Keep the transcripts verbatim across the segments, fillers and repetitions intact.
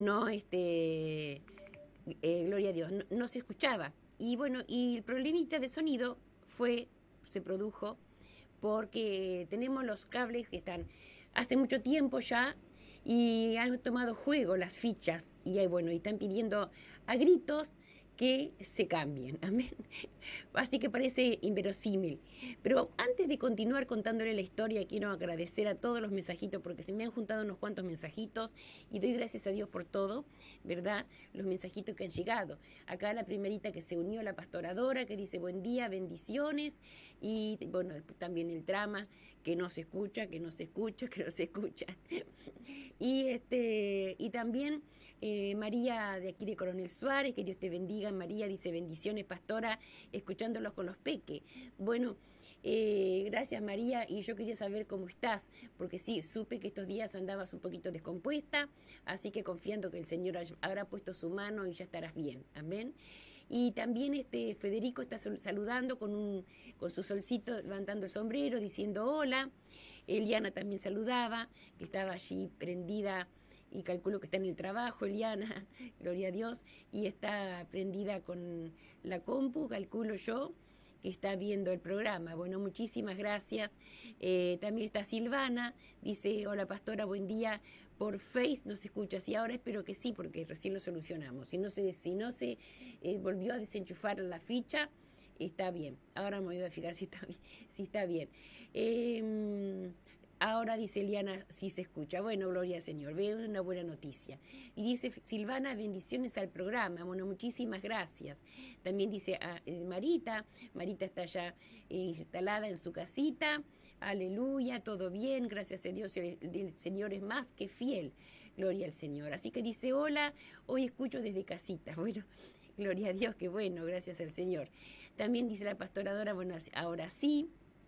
no, este, eh, gloria a Dios, no, no se escuchaba. Y bueno, y el problemita de sonido fue, se produjo porque tenemos los cables que están hace mucho tiempo ya y han tomado juego las fichas y ahí, bueno, y están pidiendo a gritos que se cambien. Amén. Así que parece inverosímil. Pero antes de continuar contándole la historia, quiero agradecer a todos los mensajitos porque se me han juntado unos cuantos mensajitos y doy gracias a Dios por todo, ¿verdad? Los mensajitos que han llegado. Acá la primerita que se unió, la pastoradora, que dice buen día, bendiciones. Y bueno, también el trama, que no se escucha, que no se escucha, que no se escucha. Y, este, y también eh, María de aquí de Coronel Suárez, que Dios te bendiga. María dice bendiciones, pastora, escuchándolos con los peques. Bueno, eh, gracias María, y yo quería saber cómo estás, porque sí, supe que estos días andabas un poquito descompuesta, así que confiando que el Señor habrá puesto su mano y ya estarás bien. Amén. Y también este Federico está saludando con, un, con su solcito, levantando el sombrero, diciendo hola. Eliana también saludaba, que estaba allí prendida y calculo que está en el trabajo, Eliana, gloria a Dios, y está prendida con la compu, calculo yo, que está viendo el programa. Bueno, muchísimas gracias. Eh, también está Silvana, dice, hola pastora, buen día. Por Face no se escucha, sí, ahora espero que sí, porque recién lo solucionamos. Si no se, si no se eh, volvió a desenchufar la ficha, está bien. Ahora me voy a fijar si está bien. Si está bien. Eh, Ahora dice Eliana, sí se escucha. Bueno, gloria al Señor, veo una buena noticia. Y dice Silvana, bendiciones al programa. Bueno, muchísimas gracias. También dice ah, eh, Marita, Marita está ya eh, instalada en su casita. Aleluya, todo bien, gracias a Dios, el, el Señor es más que fiel. Gloria al Señor. Así que dice, hola, hoy escucho desde casita. Bueno, gloria a Dios, qué bueno, gracias al Señor. También dice la pastoradora, bueno, ahora sí.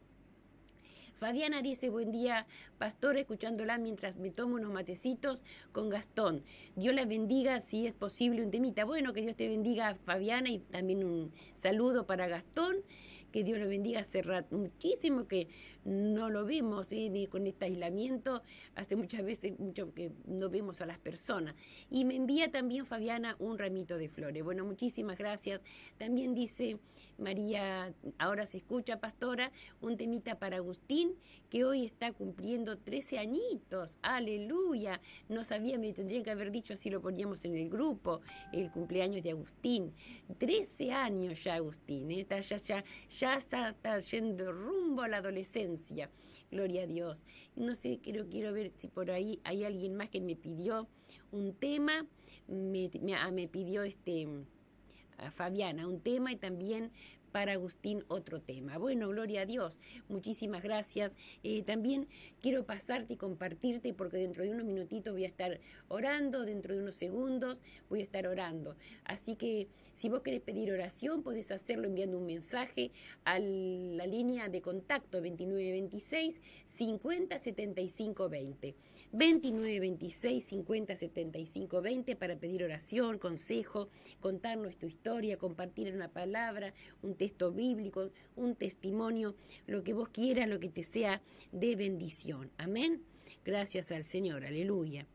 Fabiana dice, buen día, pastor, escuchándola mientras me tomo unos matecitos con Gastón. Dios la bendiga, si es posible, un temita. Bueno, que Dios te bendiga, Fabiana, y también un saludo para Gastón. Que Dios lo bendiga, hace rato, muchísimo que no lo vemos, ¿eh? Ni con este aislamiento, hace muchas veces mucho que no vemos a las personas. Y me envía también Fabiana un ramito de flores. Bueno, muchísimas gracias. También dice María, ahora se escucha, pastora, un temita para Agustín, que hoy está cumpliendo trece añitos. Aleluya. No sabía, me tendrían que haber dicho, así lo poníamos en el grupo, el cumpleaños de Agustín. trece años ya Agustín, ¿eh? Está ya, ya, ya está, está yendo rumbo a la adolescencia. Gloria a Dios. No sé, quiero, quiero ver si por ahí hay alguien más que me pidió un tema. Me, me, ah, me pidió este a Fabiana un tema y también para Agustín otro tema. Bueno, gloria a Dios, muchísimas gracias. Eh, también quiero pasarte y compartirte porque dentro de unos minutitos voy a estar orando, dentro de unos segundos voy a estar orando. Así que si vos querés pedir oración, podés hacerlo enviando un mensaje a la línea de contacto veintinueve veintiséis cincuenta setenta y cinco veinte. veintinueve veintiséis cincuenta setenta y cinco veinte para pedir oración, consejo, contarnos tu historia, compartir una palabra, un texto bíblico, un testimonio, lo que vos quieras, lo que te sea de bendición. Amén. Gracias al Señor. Aleluya.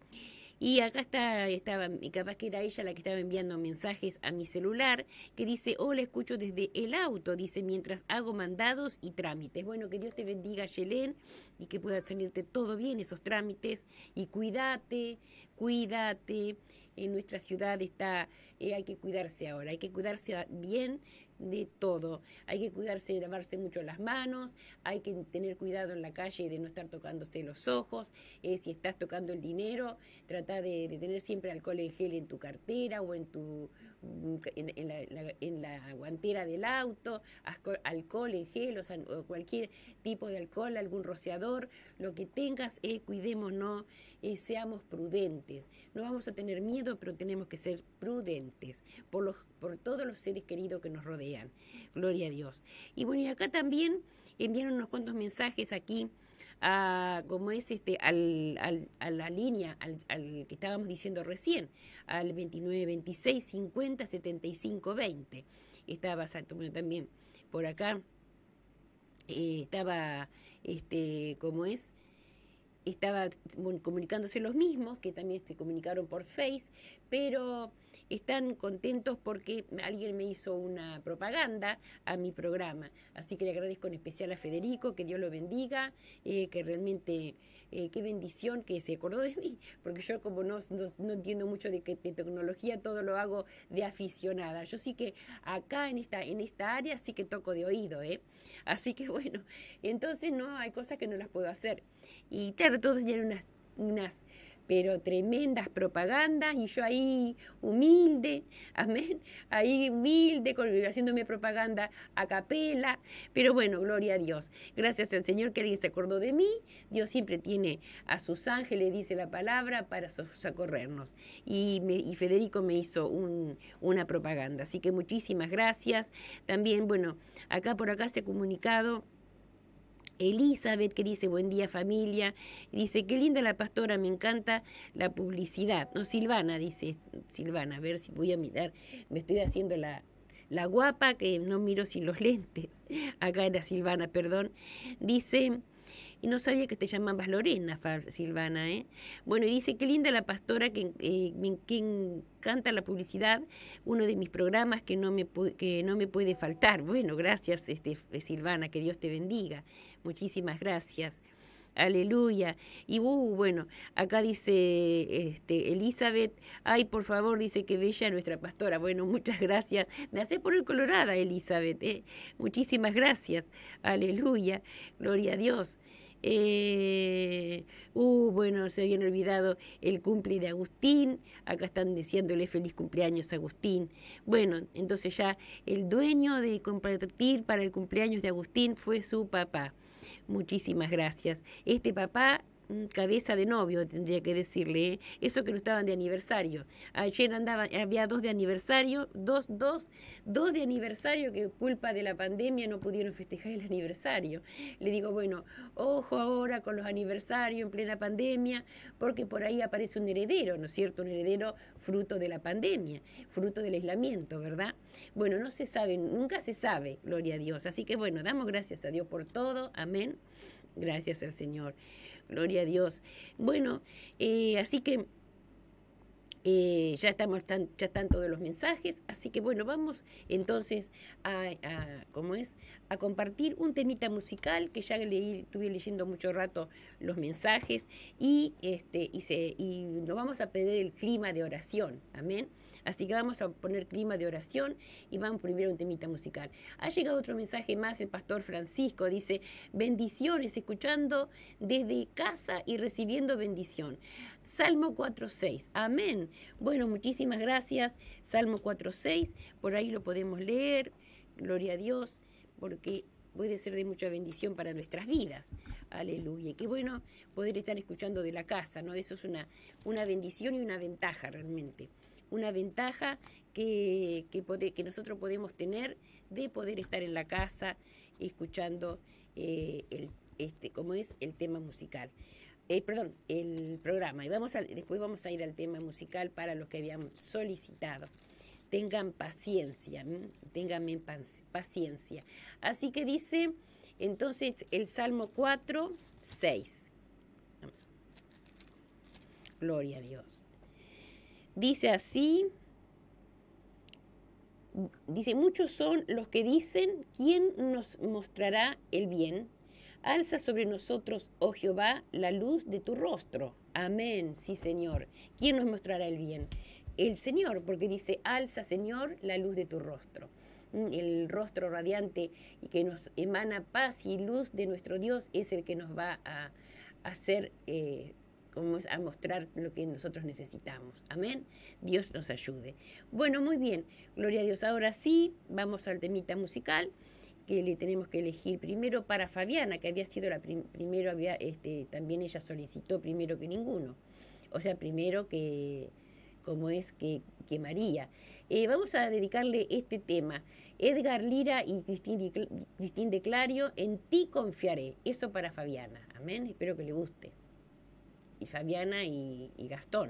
Y acá está, estaba, y capaz que era ella la que estaba enviando mensajes a mi celular, que dice, hola, escucho desde el auto, dice, mientras hago mandados y trámites. Bueno, que Dios te bendiga, Yelén, y que pueda salirte todo bien esos trámites, y cuídate, cuídate. En nuestra ciudad está, eh, hay que cuidarse ahora, hay que cuidarse bien de todo. Hay que cuidarse de lavarse mucho las manos, hay que tener cuidado en la calle de no estar tocándose los ojos. Eh, si estás tocando el dinero, trata de, de tener siempre alcohol en gel en tu cartera o en tu en, en, la, la, en la guantera del auto, alcohol en gel, o, sea, o cualquier tipo de alcohol, algún rociador, lo que tengas, eh, cuidémonos, eh, seamos prudentes. No vamos a tener miedo, pero tenemos que ser prudentes por, los, por todos los seres queridos que nos rodean. Gloria a Dios. Y bueno, y acá también enviaron unos cuantos mensajes aquí, a, como es este, al, al, a la línea, al, al que estábamos diciendo recién, al veintinueve veintiséis cincuenta setenta y cinco veinte. Estaba bueno, también por acá, eh, estaba, este, como es, estaba bueno, comunicándose los mismos, que también se comunicaron por Face, pero están contentos porque alguien me hizo una propaganda a mi programa. Así que le agradezco en especial a Federico, que Dios lo bendiga, eh, que realmente, eh, qué bendición que se acordó de mí, porque yo como no, no, no entiendo mucho de, de tecnología, todo lo hago de aficionada. Yo sí que acá en esta, en esta área sí que toco de oído, ¿eh? Así que bueno, entonces no, hay cosas que no las puedo hacer. Y claro, todos tienen unas, unas pero tremendas propagandas, y yo ahí humilde, amén, ahí humilde, con, haciéndome propaganda a capela, pero bueno, gloria a Dios, gracias al Señor que alguien se acordó de mí. Dios siempre tiene a sus ángeles, dice la palabra, para socorrernos, y, me, y Federico me hizo un, una propaganda, así que muchísimas gracias. También, bueno, acá por acá se ha comunicado Elizabeth, que dice, buen día familia, dice, qué linda la pastora, me encanta la publicidad. No, Silvana, dice, Silvana, a ver si voy a mirar, me estoy haciendo la, la guapa, que no miro sin los lentes. Acá era Silvana, perdón. Dice, y no sabía que te llamabas Lorena, Silvana, ¿eh? Bueno, y dice, qué linda la pastora, que, eh, que encanta la publicidad, uno de mis programas que no me, que no me puede faltar. Bueno, gracias, este, Silvana, que Dios te bendiga. Muchísimas gracias. Aleluya. Y uh, bueno, acá dice este, Elizabeth, ay, por favor, dice que bella nuestra pastora. Bueno, muchas gracias. Me hace poner colorada, Elizabeth. ¿eh? Muchísimas gracias. Aleluya. Gloria a Dios. Eh, uh, bueno, se habían olvidado el cumple de Agustín. Acá están deseándole feliz cumpleaños a Agustín. Bueno, entonces ya el dueño de compartir para el cumpleaños de Agustín fue su papá. Muchísimas gracias. Este papá, cabeza de novio, tendría que decirle, ¿eh? Eso que no estaban de aniversario. Ayer andaba, había dos de aniversario, dos, dos, dos de aniversario que culpa de la pandemia no pudieron festejar el aniversario. Le digo, bueno, ojo ahora con los aniversarios en plena pandemia, porque por ahí aparece un heredero, ¿no es cierto? Un heredero fruto de la pandemia, fruto del aislamiento, ¿verdad? Bueno, no se sabe, nunca se sabe, gloria a Dios. Así que bueno, damos gracias a Dios por todo, amén. Gracias al Señor. Gloria a Dios. Bueno, eh, así que eh, ya estamos tan, ya están todos los mensajes, así que bueno, vamos entonces a, a ¿cómo es? a compartir un temita musical que ya leí, estuve leyendo mucho rato los mensajes y este y se y nos vamos a pedir el clima de oración, amén. Así que vamos a poner clima de oración y vamos primero un temita musical. Ha llegado otro mensaje más, el pastor Francisco dice, bendiciones, escuchando desde casa y recibiendo bendición. Salmo cuatro seis, amén. Bueno, muchísimas gracias. Salmo cuatro seis, por ahí lo podemos leer, gloria a Dios, porque puede ser de mucha bendición para nuestras vidas. Aleluya. Qué bueno poder estar escuchando de la casa, ¿no? Eso es una, una bendición y una ventaja realmente. Una ventaja que, que, pode, que nosotros podemos tener de poder estar en la casa escuchando eh, el, este, como es el tema musical. Eh, perdón, el programa. Y vamos a, después vamos a ir al tema musical para los que habían solicitado. Tengan paciencia, tengan paciencia. Así que dice, entonces, el Salmo cuatro seis. Gloria a Dios. Dice así, dice, muchos son los que dicen, ¿quién nos mostrará el bien? Alza sobre nosotros, oh Jehová, la luz de tu rostro. Amén, sí, Señor. ¿Quién nos mostrará el bien? El Señor, porque dice, alza, Señor, la luz de tu rostro. El rostro radiante y que nos emana paz y luz de nuestro Dios es el que nos va a hacer... Eh, como es a mostrar lo que nosotros necesitamos. Amén. Dios nos ayude. Bueno, muy bien. Gloria a Dios. Ahora sí, vamos al temita musical que le tenemos que elegir primero para Fabiana, que había sido la prim primero, había, este, también ella solicitó primero que ninguno. O sea, primero que, como es que, que María. Eh, vamos a dedicarle este tema. Edgar Lira y Cristín de, Cristín de Clario, en ti confiaré. Eso para Fabiana. Amén. Espero que le guste. Y Fabiana y, y Gastón.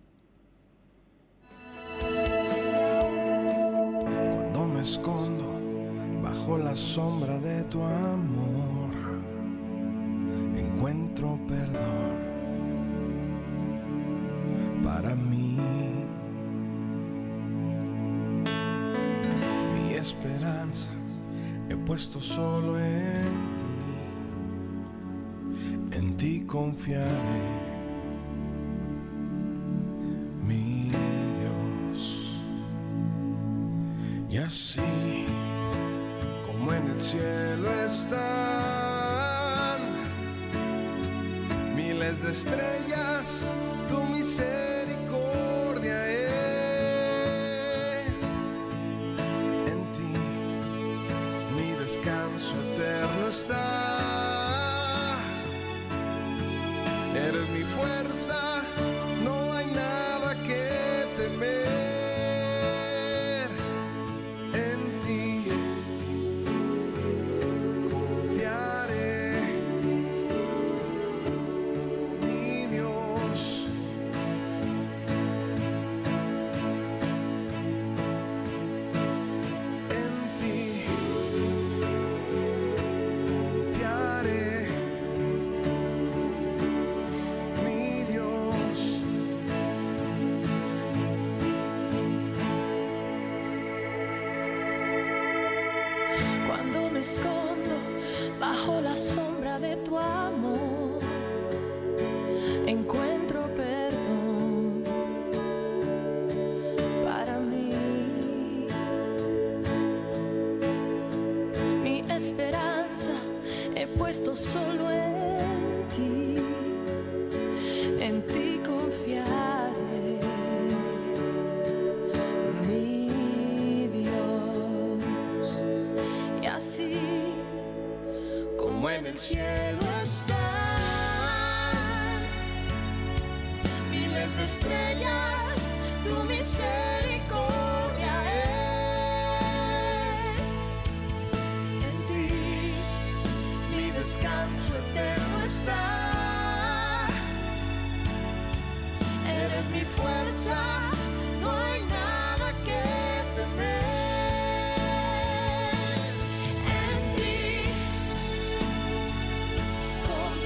Cuando me escondo bajo la sombra de tu amor, encuentro perdón. puesto solo en ti, en ti confiaré, mi Dios. Y así como en el cielo están miles de estrellas, tu misericordia es. En ti mi descanso eterno está. Eres mi fuerza, no hay nada que temer. En ti confiaré, mi Dios. En ti confiaré, mi Dios. Cuando me escondo bajo la sombra de tu amor, encuentro perdón para mí. Mi esperanza he puesto solo en ti, en ti confiaré, mi Dios. Y así como en el cielo están miles de estrellas, tu misericordia es. En ti mi descanso eterno está. Eres mi fuerza, no hay nada que temer. En ti confiaré,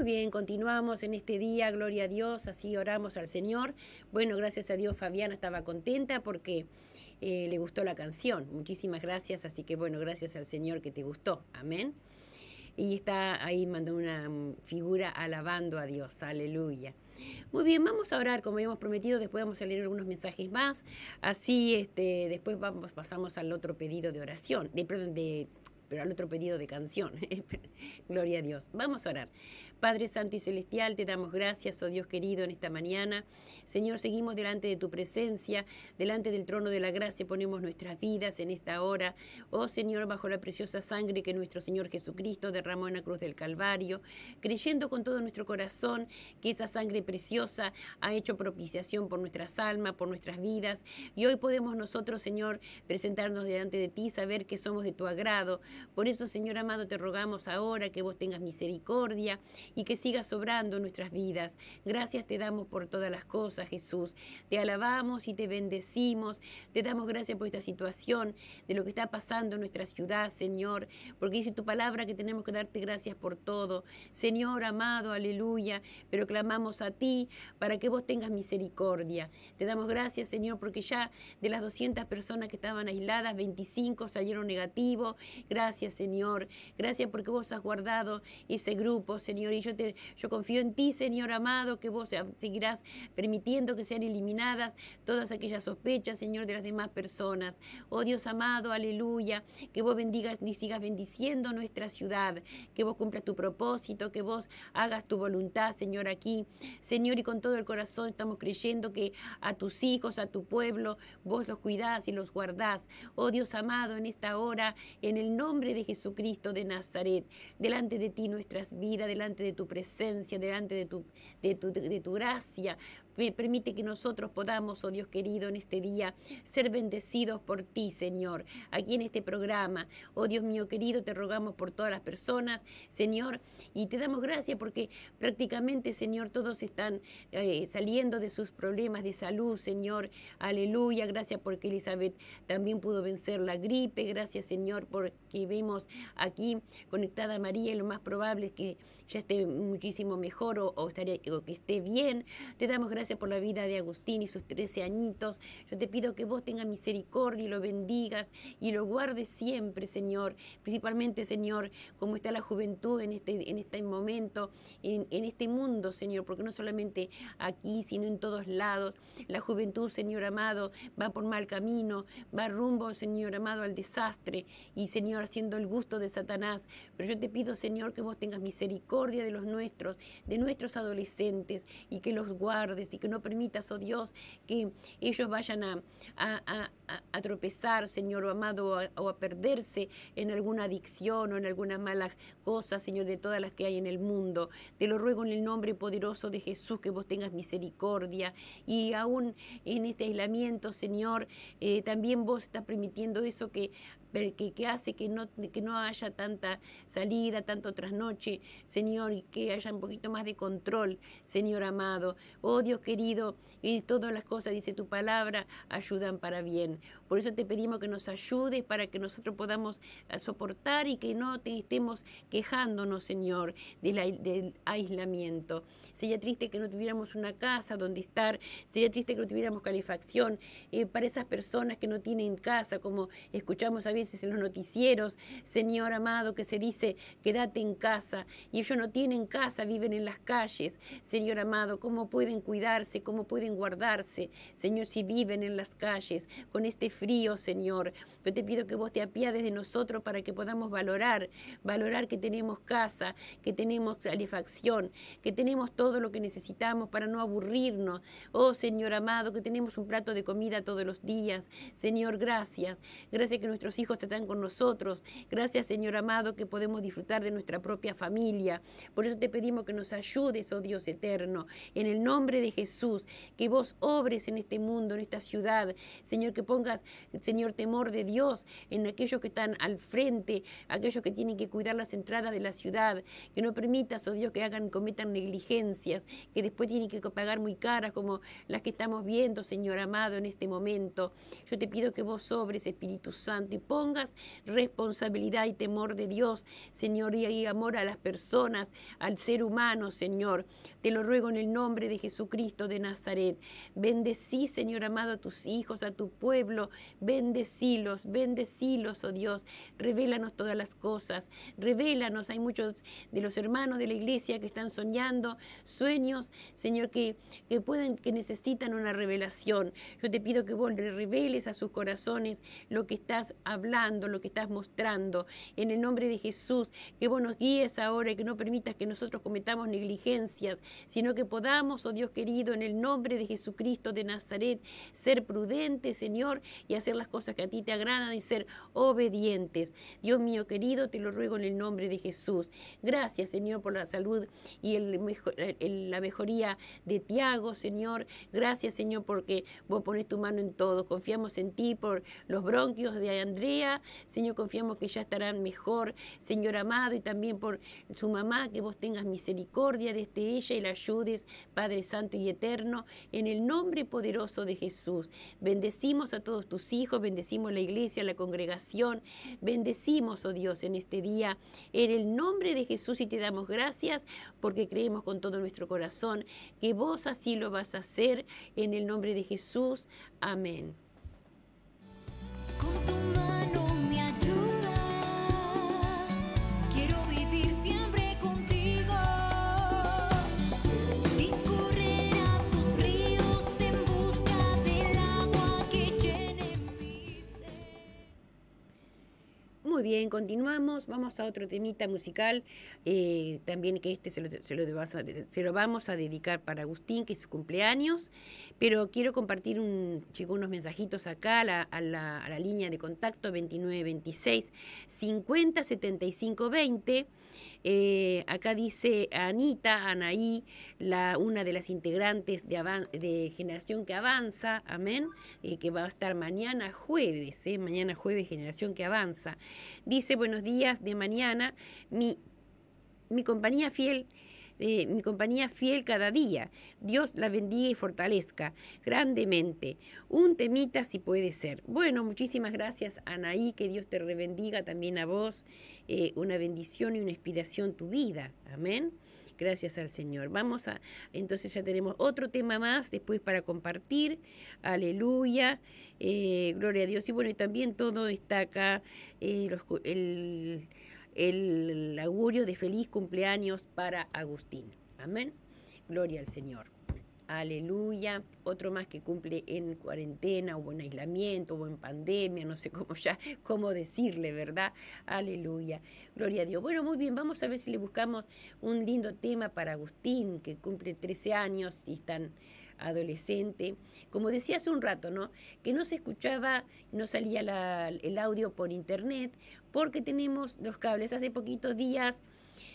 Muy bien, continuamos en este día, gloria a Dios, así oramos al Señor. Bueno, gracias a Dios Fabiana estaba contenta porque eh, le gustó la canción. Muchísimas gracias, así que bueno, gracias al Señor que te gustó. Amén. Y está ahí, mandó una figura alabando a Dios, aleluya. Muy bien, vamos a orar como habíamos prometido, después vamos a leer algunos mensajes más, así este, después vamos, pasamos al otro pedido de oración, de, perdón, de, pero al otro pedido de canción. Gloria a Dios. Vamos a orar. Padre Santo y Celestial, te damos gracias, oh Dios querido, en esta mañana. Señor, seguimos delante de tu presencia, delante del trono de la gracia, ponemos nuestras vidas en esta hora. Oh Señor, bajo la preciosa sangre que nuestro Señor Jesucristo derramó en la cruz del Calvario, creyendo con todo nuestro corazón que esa sangre preciosa ha hecho propiciación por nuestras almas, por nuestras vidas. Y hoy podemos nosotros, Señor, presentarnos delante de ti, saber que somos de tu agrado. Por eso, Señor amado, te rogamos ahora que vos tengas misericordia y que sigas obrando en nuestras vidas. Gracias te damos por todas las cosas, Jesús. Te alabamos y te bendecimos. Te damos gracias por esta situación, de lo que está pasando en nuestra ciudad, Señor, porque dice tu palabra que tenemos que darte gracias por todo. Señor amado, aleluya, pero clamamos a ti para que vos tengas misericordia. Te damos gracias, Señor, porque ya de las doscientas personas que estaban aisladas, veinticinco salieron negativos. Gracias, Señor. Gracias porque vos has guardado ese grupo, Señor, y yo, te, yo confío en ti, Señor amado, que vos seguirás permitiendo que sean eliminadas todas aquellas sospechas, Señor, de las demás personas. Oh Dios amado, aleluya, que vos bendigas y sigas bendiciendo nuestra ciudad, que vos cumplas tu propósito, que vos hagas tu voluntad, Señor, aquí. Señor, y con todo el corazón estamos creyendo que a tus hijos, a tu pueblo, vos los cuidás y los guardás. Oh Dios amado, en esta hora, en el nombre de Jesucristo de Nazaret, delante de ti nuestras vidas, delante de tu presencia, delante de tu, de tu, de tu gracia. Permite que nosotros podamos, oh Dios querido, en este día ser bendecidos por ti, Señor, aquí en este programa. Oh Dios mío querido, te rogamos por todas las personas, Señor, y te damos gracias porque prácticamente, Señor, todos están eh, saliendo de sus problemas de salud, Señor. Aleluya, gracias porque Elizabeth también pudo vencer la gripe. Gracias, Señor, porque vemos aquí conectada a María y lo más probable es que ya esté muchísimo mejor o, o, estaré, o que esté bien. Te damos gracias por la vida de Agustín y sus trece añitos. Yo te pido que vos tengas misericordia y lo bendigas y lo guardes siempre, Señor. Principalmente, Señor, como está la juventud en este, en este momento, en, en este mundo, Señor, porque no solamente aquí, sino en todos lados. La juventud, Señor amado, va por mal camino, va rumbo, Señor amado, al desastre y, Señor, haciendo el gusto de Satanás. Pero yo te pido, Señor, que vos tengas misericordia de los nuestros, de nuestros adolescentes y que los guardes y que no permitas, oh Dios, que ellos vayan a, a, a, a tropezar, Señor, amado, o a, o a perderse en alguna adicción o en alguna mala cosa, Señor, de todas las que hay en el mundo. Te lo ruego en el nombre poderoso de Jesús, que vos tengas misericordia. Y aún en este aislamiento, Señor, eh, también vos estás permitiendo eso que Que, que hace que no, que no haya tanta salida, tanto trasnoche, Señor, y que haya un poquito más de control, Señor amado. Oh Dios querido, y todas las cosas, dice tu palabra, ayudan para bien. Por eso te pedimos que nos ayudes para que nosotros podamos soportar y que no te estemos quejándonos, Señor, del, del aislamiento. Sería triste que no tuviéramos una casa donde estar, sería triste que no tuviéramos calefacción. Eh, para esas personas que no tienen casa, como escuchamos a veces en los noticieros, Señor amado, que se dice quédate en casa y ellos no tienen casa, viven en las calles. Señor amado, ¿cómo pueden cuidarse? ¿Cómo pueden guardarse? Señor, si viven en las calles con este frío, Señor, yo te pido que vos te apiades de nosotros para que podamos valorar, valorar que tenemos casa, que tenemos calefacción, que tenemos todo lo que necesitamos para no aburrirnos. Oh Señor amado, que tenemos un plato de comida todos los días. Señor, gracias. Gracias que nuestros hijos están con nosotros. Gracias, Señor amado, que podemos disfrutar de nuestra propia familia. Por eso te pedimos que nos ayudes, oh Dios eterno, en el nombre de Jesús, que vos obres en este mundo, en esta ciudad. Señor, que pongas Señor, temor de Dios en aquellos que están al frente, aquellos que tienen que cuidar las entradas de la ciudad, que no permitas, oh Dios, que hagan, cometan negligencias, que después tienen que pagar muy caras como las que estamos viendo, Señor amado, en este momento. Yo te pido que vos sobres, Espíritu Santo, y pongas responsabilidad y temor de Dios, Señor, y, y amor a las personas, al ser humano, Señor. Te lo ruego en el nombre de Jesucristo de Nazaret. Bendecí, Señor amado, a tus hijos, a tu pueblo. Bendecílos, bendecílos, oh Dios. Revélanos todas las cosas. Revélanos. Hay muchos de los hermanos de la iglesia que están soñando sueños, Señor, que, que pueden, que necesitan una revelación. Yo te pido que vos le reveles a sus corazones lo que estás hablando, lo que estás mostrando. En el nombre de Jesús, que vos nos guíes ahora y que no permitas que nosotros cometamos negligencias, sino que podamos, oh Dios querido, en el nombre de Jesucristo de Nazaret, ser prudentes, Señor, y hacer las cosas que a ti te agradan y ser obedientes. Dios mío querido, te lo ruego en el nombre de Jesús. Gracias, Señor, por la salud y el mejor, el, la mejoría de Tiago, Señor. Gracias, Señor, porque vos pones tu mano en todo. Confiamos en ti por los bronquios de Andrea. Señor, confiamos que ya estarán mejor, Señor amado, y también por su mamá, que vos tengas misericordia desde ella y la ayudes, Padre Santo y Eterno, en el nombre poderoso de Jesús. Bendecimos a todos tus hijos, bendecimos la iglesia, la congregación, bendecimos, oh Dios, en este día, en el nombre de Jesús, y te damos gracias porque creemos con todo nuestro corazón que vos así lo vas a hacer, en el nombre de Jesús. Amén. Con tu mano me ayudas, quiero vivir siempre contigo y correr a tus ríos en busca del agua que llene mi ser. Muy bien, continuamos, vamos a otro temita musical, eh, también que este se lo, se, lo debas a, se lo vamos a dedicar para Agustín, que es su cumpleaños, pero quiero compartir un, chico, unos mensajitos acá a la, a, la, a la línea de contacto veintinueve veintiséis cincuenta setenta y cinco veinte. Eh, acá dice Anita, Anaí, la, una de las integrantes de, avan, de Generación que Avanza, amén, eh, que va a estar mañana jueves, eh, mañana jueves Generación que Avanza. Dice, buenos días de mañana, mi, mi compañía fiel, eh, mi compañía fiel cada día. Dios la bendiga y fortalezca grandemente. Un temita si puede ser. Bueno, muchísimas gracias, Anaí, que Dios te rebendiga también a vos. Eh, una bendición y una inspiración tu vida. Amén. Gracias al Señor. Vamos a, entonces ya tenemos otro tema más después para compartir. Aleluya. Eh, gloria a Dios. Y bueno, y también todo está acá, eh, los, el, el augurio de feliz cumpleaños para Agustín. Amén. Gloria al Señor. Aleluya. Otro más que cumple en cuarentena o en aislamiento o en pandemia, no sé cómo ya, cómo decirle, ¿verdad? Aleluya. Gloria a Dios. Bueno, muy bien, vamos a ver si le buscamos un lindo tema para Agustín, que cumple trece años y es tan adolescente. Como decía hace un rato, ¿no? Que no se escuchaba, no salía la, el audio por internet, porque tenemos los cables. Hace poquitos días,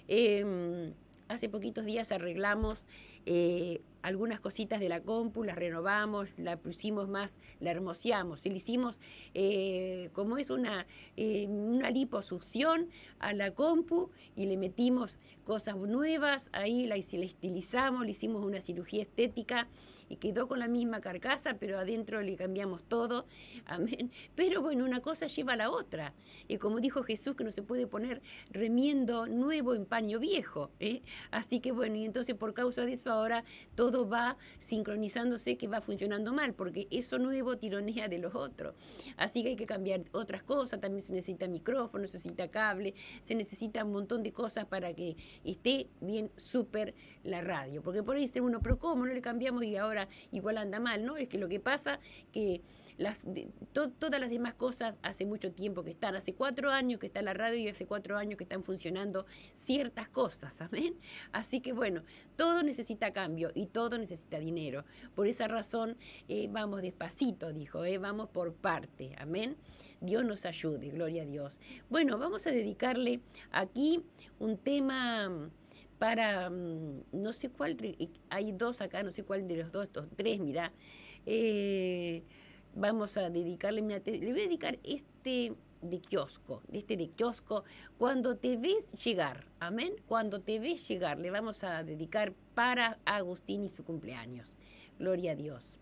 eh, hace poquitos días arreglamos Eh, algunas cositas de la compu, las renovamos, la pusimos más, la hermoseamos, y le hicimos, eh, como es una, eh, una liposucción a la compu, y le metimos cosas nuevas, ahí la, la estilizamos, le hicimos una cirugía estética, y quedó con la misma carcasa, pero adentro le cambiamos todo, amén. Pero bueno, una cosa lleva a la otra, y como dijo Jesús, que no se puede poner remiendo nuevo en paño viejo, ¿eh? Así que bueno, y entonces por causa de eso ahora todo va sincronizándose, que va funcionando mal, porque eso nuevo tironea de los otros. Así que hay que cambiar otras cosas, también se necesita micrófono, se necesita cable, se necesita un montón de cosas para que esté bien súper la radio. Porque por ahí dice uno, pero ¿cómo no le cambiamos y ahora igual anda mal? No, es que lo que pasa que las, de, to, todas las demás cosas hace mucho tiempo que están, hace cuatro años que está la radio y hace cuatro años que están funcionando ciertas cosas, amén. Así que bueno, todo necesita cambio y todo necesita dinero. Por esa razón eh, vamos despacito, dijo, eh, vamos por parte, amén. Dios nos ayude, gloria a Dios. Bueno, vamos a dedicarle aquí un tema para, no sé cuál, hay dos acá, no sé cuál de los dos, los tres, mirá. Eh, vamos a dedicarle, mira, te- le voy a dedicar este de kiosco, este de kiosco, cuando te ves llegar, amén, cuando te ves llegar, le vamos a dedicar para Agustín y su cumpleaños. Gloria a Dios.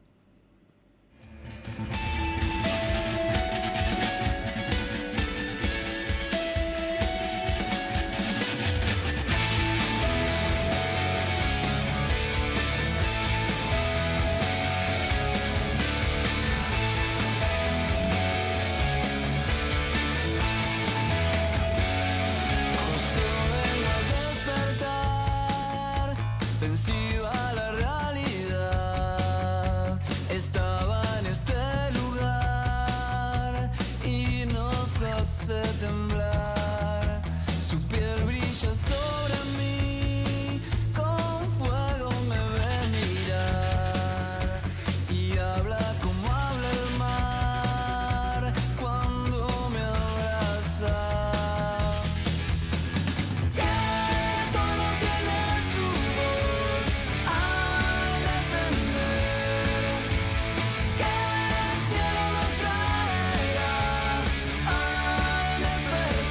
Justo vengo a despertar, vencido a la realidad. Estaba en este lugar y nos hace temblar. Su piel brilla sobre mí, con fuego me ve mirar y habla como habla el mar cuando me abraza. Que todo tiene su voz al descender, que el cielo nos traerá al despertar.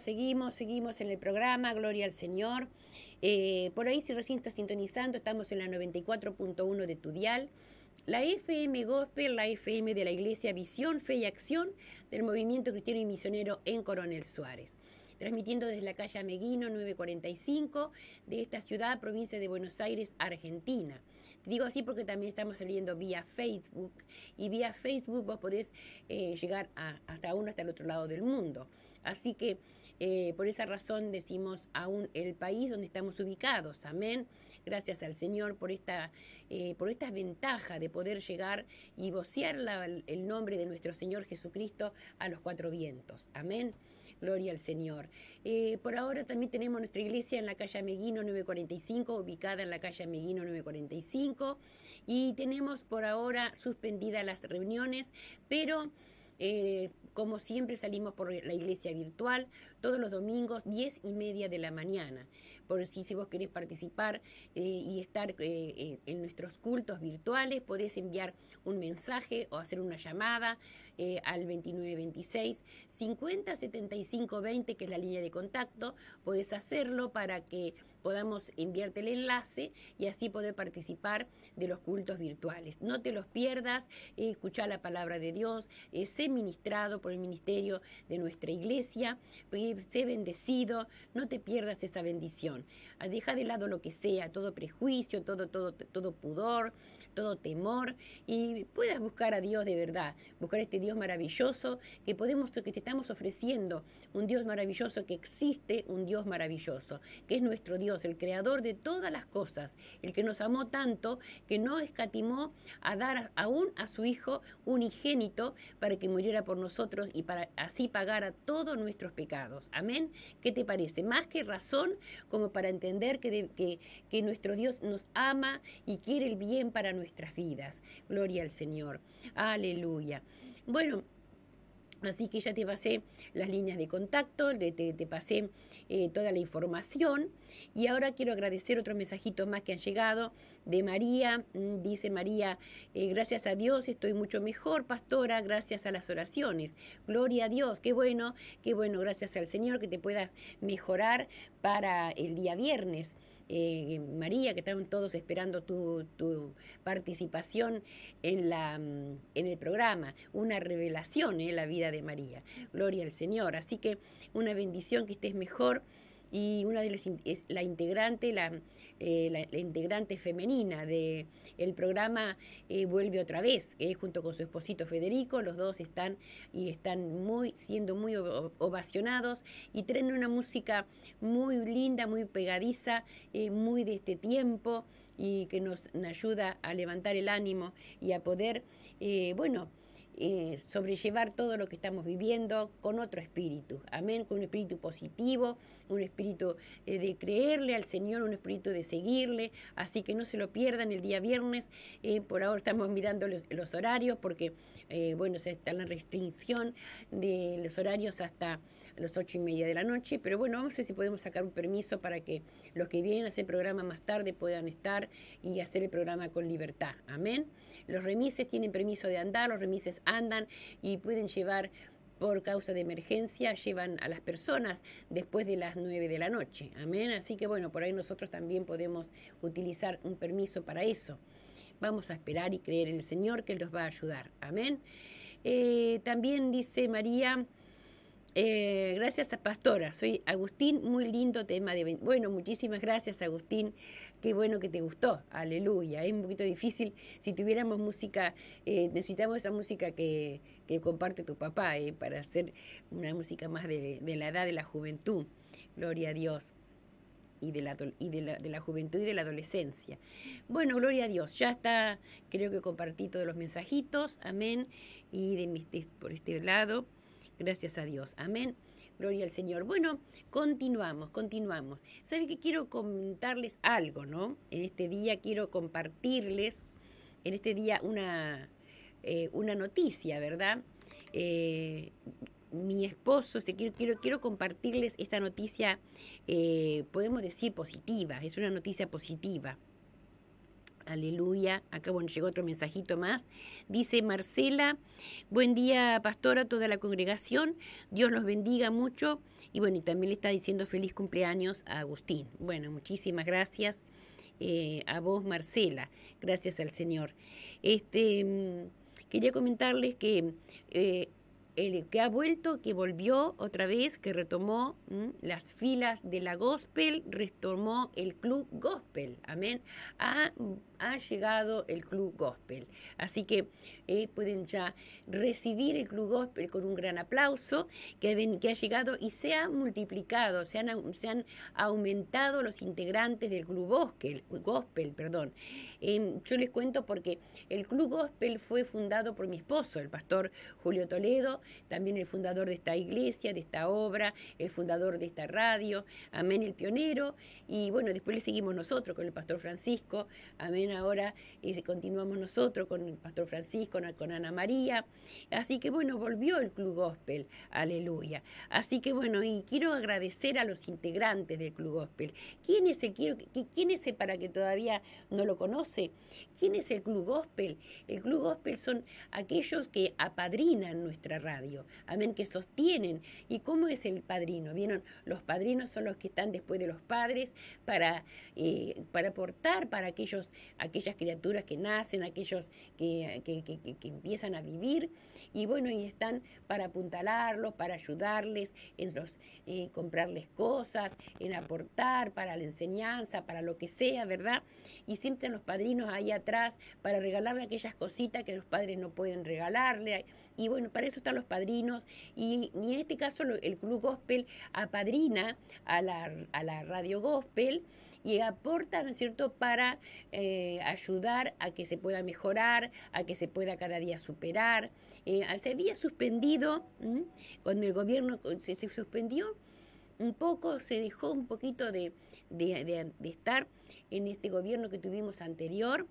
seguimos, seguimos en el programa, gloria al Señor. Eh, por ahí, si recién estás sintonizando, estamos en la noventa y cuatro punto uno de tu dial. La F M Gospel, la F M de la Iglesia Visión, Fe y Acción del Movimiento Cristiano y Misionero en Coronel Suárez. Transmitiendo desde la calle Ameguino nueve cuarenta y cinco de esta ciudad, provincia de Buenos Aires, Argentina. Te digo así porque también estamos saliendo vía Facebook y vía Facebook vos podés eh, llegar a, hasta uno, hasta el otro lado del mundo. Así que eh, por esa razón decimos aún el país donde estamos ubicados. Amén. Gracias al Señor por esta, eh, por esta ventaja de poder llegar y vocear la, el nombre de nuestro Señor Jesucristo a los cuatro vientos. Amén. Gloria al Señor. Eh, por ahora también tenemos nuestra iglesia en la calle Ameguino nueve cuarenta y cinco, ubicada en la calle Ameguino nueve cuarenta y cinco, y tenemos por ahora suspendidas las reuniones, pero eh, como siempre salimos por la iglesia virtual todos los domingos, diez y media de la mañana. Por si, si vos querés participar eh, y estar eh, eh, en nuestros cultos virtuales, podés enviar un mensaje o hacer una llamada eh, al veintinueve veintiséis cincuenta setenta y cinco veinte, que es la línea de contacto. Podés hacerlo para que podamos enviarte el enlace y así poder participar de los cultos virtuales. No te los pierdas, eh, escuchá la palabra de Dios, eh, sé ministrado por el ministerio de nuestra iglesia, eh, sé bendecido, no te pierdas esa bendición. Deja de lado lo que sea, todo prejuicio, todo, todo, todo pudor, todo temor, y puedas buscar a Dios de verdad, buscar este Dios maravilloso que podemos, que te estamos ofreciendo, un Dios maravilloso que existe, un Dios maravilloso, que es nuestro Dios, el creador de todas las cosas, el que nos amó tanto que no escatimó a dar aún a su Hijo unigénito para que muriera por nosotros y para así pagara todos nuestros pecados. Amén. ¿Qué te parece? Más que razón como para entender que, de, que, que nuestro Dios nos ama y quiere el bien para nuestras vidas. Gloria al Señor. Aleluya. Bueno, así que ya te pasé las líneas de contacto, te, te, te pasé eh, toda la información, y ahora quiero agradecer otros mensajitos más que han llegado de María. Dice María, eh, gracias a Dios estoy mucho mejor, pastora, gracias a las oraciones. Gloria a Dios, qué bueno, qué bueno, gracias al Señor que te puedas mejorar para el día viernes. Eh, María, que están todos esperando tu, tu participación en, la, en el programa, una revelación en la vida de María. Gloria al Señor. Así que una bendición, que estés mejor. Y una de las es la integrante, la, eh, la, la integrante femenina de el programa eh, vuelve otra vez, eh, junto con su esposito Federico. Los dos están y están muy siendo muy ovacionados y traen una música muy linda, muy pegadiza, eh, muy de este tiempo, y que nos ayuda a levantar el ánimo y a poder, eh, bueno, Eh, sobrellevar todo lo que estamos viviendo con otro espíritu, amén, con un espíritu positivo, un espíritu eh, de creerle al Señor, un espíritu de seguirle. Así que no se lo pierdan el día viernes. Eh, por ahora estamos mirando los, los horarios porque eh, bueno, se está la restricción de los horarios hasta las ocho y media de la noche, pero bueno, vamos a ver si podemos sacar un permiso para que los que vienen a hacer programa más tarde puedan estar y hacer el programa con libertad, amén. Los remises tienen permiso de andar, los remises andan y pueden llevar, por causa de emergencia, llevan a las personas después de las nueve de la noche, amén. Así que bueno, por ahí nosotros también podemos utilizar un permiso para eso. Vamos a esperar y creer en el Señor que Él nos va a ayudar, amén. Eh, también dice María, eh, gracias a Pastora, soy Agustín, muy lindo tema de... Bueno, muchísimas gracias, Agustín, qué bueno que te gustó, aleluya. Es un poquito difícil, si tuviéramos música, eh, necesitamos esa música que, que comparte tu papá, eh, para hacer una música más de, de la edad de la juventud, gloria a Dios. Y, de la, y de, la, de la juventud y de la adolescencia. Bueno, gloria a Dios, ya está, creo que compartí todos los mensajitos, amén, y de, de por este lado, gracias a Dios, amén, gloria al Señor. Bueno, continuamos, continuamos. ¿Saben que quiero comentarles algo, no? En este día quiero compartirles, en este día una, eh, una noticia, ¿verdad? Eh, mi esposo, quiero, quiero, quiero compartirles esta noticia, eh, podemos decir positiva, es una noticia positiva. Aleluya. Acá, bueno, llegó otro mensajito más. Dice Marcela, buen día, pastora, toda la congregación. Dios los bendiga mucho. Y bueno, y también le está diciendo feliz cumpleaños a Agustín. Bueno, muchísimas gracias eh, a vos, Marcela. Gracias al Señor. Este, mm, quería comentarles que... Eh, el que ha vuelto, que volvió otra vez, que retomó ¿m? las filas de la gospel, retomó el club gospel, amén, ha, ha llegado el club gospel, así que eh, pueden ya recibir el club gospel con un gran aplauso, que, ven, que ha llegado y se ha multiplicado, se han, se han aumentado los integrantes del club gospel, gospel perdón. Eh, yo les cuento porque el club gospel fue fundado por mi esposo, el pastor Julio Toledo, también el fundador de esta iglesia, de esta obra, el fundador de esta radio, amén, el pionero, y bueno, después le seguimos nosotros con el pastor Francisco, amén, ahora eh, continuamos nosotros con el pastor Francisco, con Ana María, así que bueno, volvió el Club Gospel, aleluya, así que bueno, y quiero agradecer a los integrantes del Club Gospel. ¿Quién es el, quiero, quién es el para que todavía no lo conoce? ¿Quién es el Club Gospel? El Club Gospel son aquellos que apadrinan nuestra radio, amén, que sostienen. ¿Y cómo es el padrino? ¿Vieron? Los padrinos son los que están después de los padres para, eh, para aportar para aquellos, aquellas criaturas que nacen, aquellos que, que, que, que, que empiezan a vivir, y bueno, y están para apuntalarlos, para ayudarles en los, eh, comprarles cosas, en aportar para la enseñanza, para lo que sea, ¿verdad? Y siempre están los padrinos ahí atrás para regalarle aquellas cositas que los padres no pueden regalarle. Y bueno, para eso están los padrinos. Y, y en este caso lo, el Club Gospel apadrina a la, a la radio Gospel y aporta, ¿no es cierto?, para eh, ayudar a que se pueda mejorar, a que se pueda cada día superar. Eh, se había suspendido, ¿m? Cuando el gobierno se, se suspendió un poco, se dejó un poquito de, de, de, de estar en este gobierno que tuvimos anterior,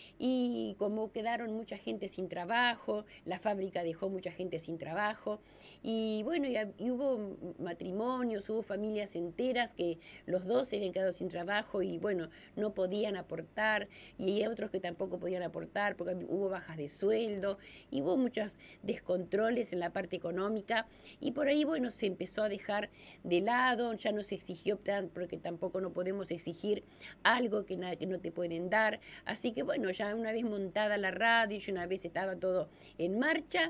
y como quedaron mucha gente sin trabajo, la fábrica dejó mucha gente sin trabajo, y bueno, y, y hubo matrimonios, hubo familias enteras que los dos se habían quedado sin trabajo y bueno, no podían aportar, y hay otros que tampoco podían aportar porque hubo bajas de sueldo, y hubo muchos descontroles en la parte económica, y por ahí bueno, se empezó a dejar de lado, ya no se exigió tan, porque tampoco no podemos exigir algo que, na, que no te pueden dar, así que bueno, ya una vez montada la radio y una vez estaba todo en marcha,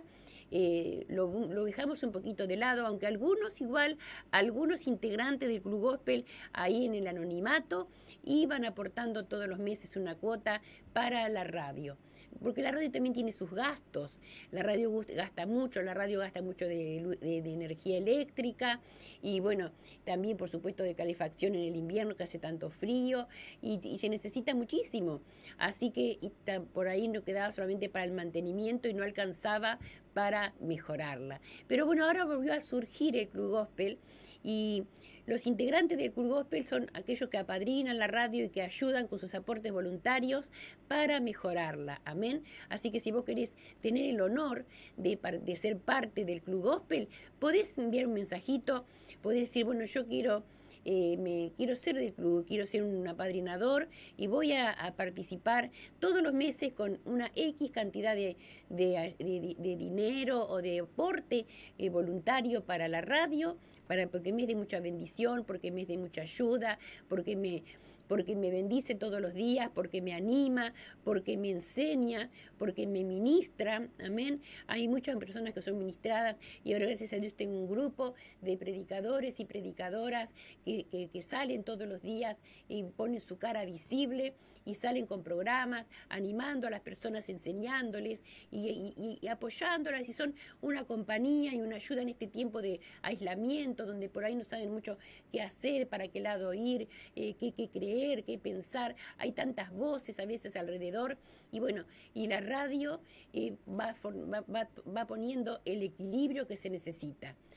eh, lo, lo dejamos un poquito de lado, aunque algunos igual, algunos integrantes del Club Gospel ahí en el anonimato iban aportando todos los meses una cuota para la radio. Porque la radio también tiene sus gastos, la radio gasta mucho, la radio gasta mucho de, de, de energía eléctrica y bueno, también por supuesto de calefacción en el invierno que hace tanto frío y, y se necesita muchísimo, así que y tan, por ahí no quedaba solamente para el mantenimiento y no alcanzaba para mejorarla. Pero bueno, ahora volvió a surgir el Club Gospel y los integrantes del Club Gospel son aquellos que apadrinan la radio y que ayudan con sus aportes voluntarios para mejorarla. Amén. Así que si vos querés tener el honor de, de ser parte del Club Gospel, podés enviar un mensajito, podés decir, bueno, yo quiero... Eh, me quiero ser del club, quiero ser un apadrinador y voy a, a participar todos los meses con una X cantidad de, de, de, de dinero o de aporte eh, voluntario para la radio, para, porque me es de mucha bendición, porque me es de mucha ayuda, porque me, porque me bendice todos los días, porque me anima, porque me enseña, porque me ministra, amén. Hay muchas personas que son ministradas y ahora gracias a Dios tengo un grupo de predicadores y predicadoras que, que, que salen todos los días y ponen su cara visible y salen con programas, animando a las personas, enseñándoles y, y, y apoyándolas, y son una compañía y una ayuda en este tiempo de aislamiento, donde por ahí no saben mucho qué hacer, para qué lado ir, eh, qué, qué creer, qué pensar. Hay tantas voces a veces alrededor, y bueno, y la radio eh, va, va, va, va poniendo el equilibrio que se necesita.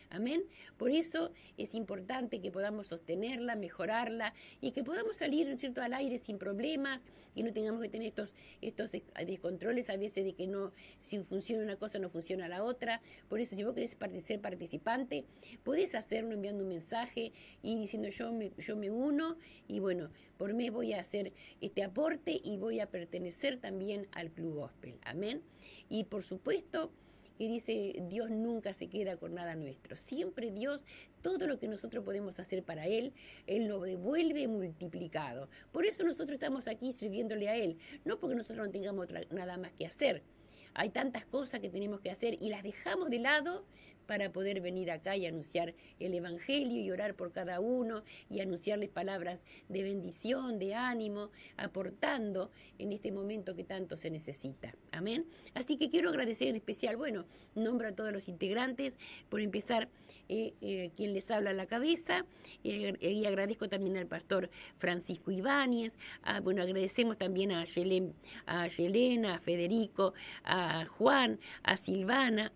Amén. Por eso es importante que podamos sostenerla, mejorarla y que podamos salir, ¿no es cierto?, al aire sin problemas y no tengamos que tener estos, estos des- descontroles a veces de que no, si funciona una cosa no funciona la otra. Por eso si vos querés partic- ser participante, podés hacerlo enviando un mensaje y diciendo yo me, yo me uno y bueno, por mes voy a hacer este aporte y voy a pertenecer también al Club Gospel. Amén. Y por supuesto, y dice, Dios nunca se queda con nada nuestro. Siempre Dios, todo lo que nosotros podemos hacer para Él, Él lo devuelve multiplicado. Por eso nosotros estamos aquí sirviéndole a Él, no porque nosotros no tengamos otra, nada más que hacer. Hay tantas cosas que tenemos que hacer y las dejamos de lado para poder venir acá y anunciar el Evangelio y orar por cada uno y anunciarles palabras de bendición, de ánimo, aportando en este momento que tanto se necesita. Amén. Así que quiero agradecer en especial, bueno, nombro a todos los integrantes, por empezar, eh, eh, quien les habla a la cabeza, eh, y agradezco también al pastor Francisco Ibáñez, a, bueno, agradecemos también a Yelén, a Yelena, a Federico, a Juan, a Silvana,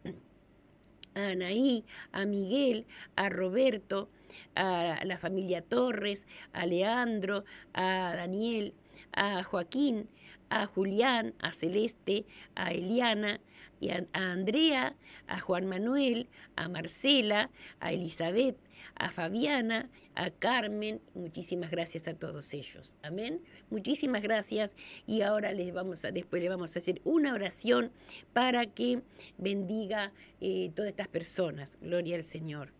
a Anaí, a Miguel, a Roberto, a la familia Torres, a Leandro, a Daniel, a Joaquín, a Julián, a Celeste, a Eliana, y a, a Andrea, a Juan Manuel, a Marcela, a Elizabeth, a Fabiana, a Carmen. Muchísimas gracias a todos ellos. Amén. Muchísimas gracias. Y ahora les vamos a, después le vamos a hacer una oración para que bendiga eh, todas estas personas. Gloria al Señor.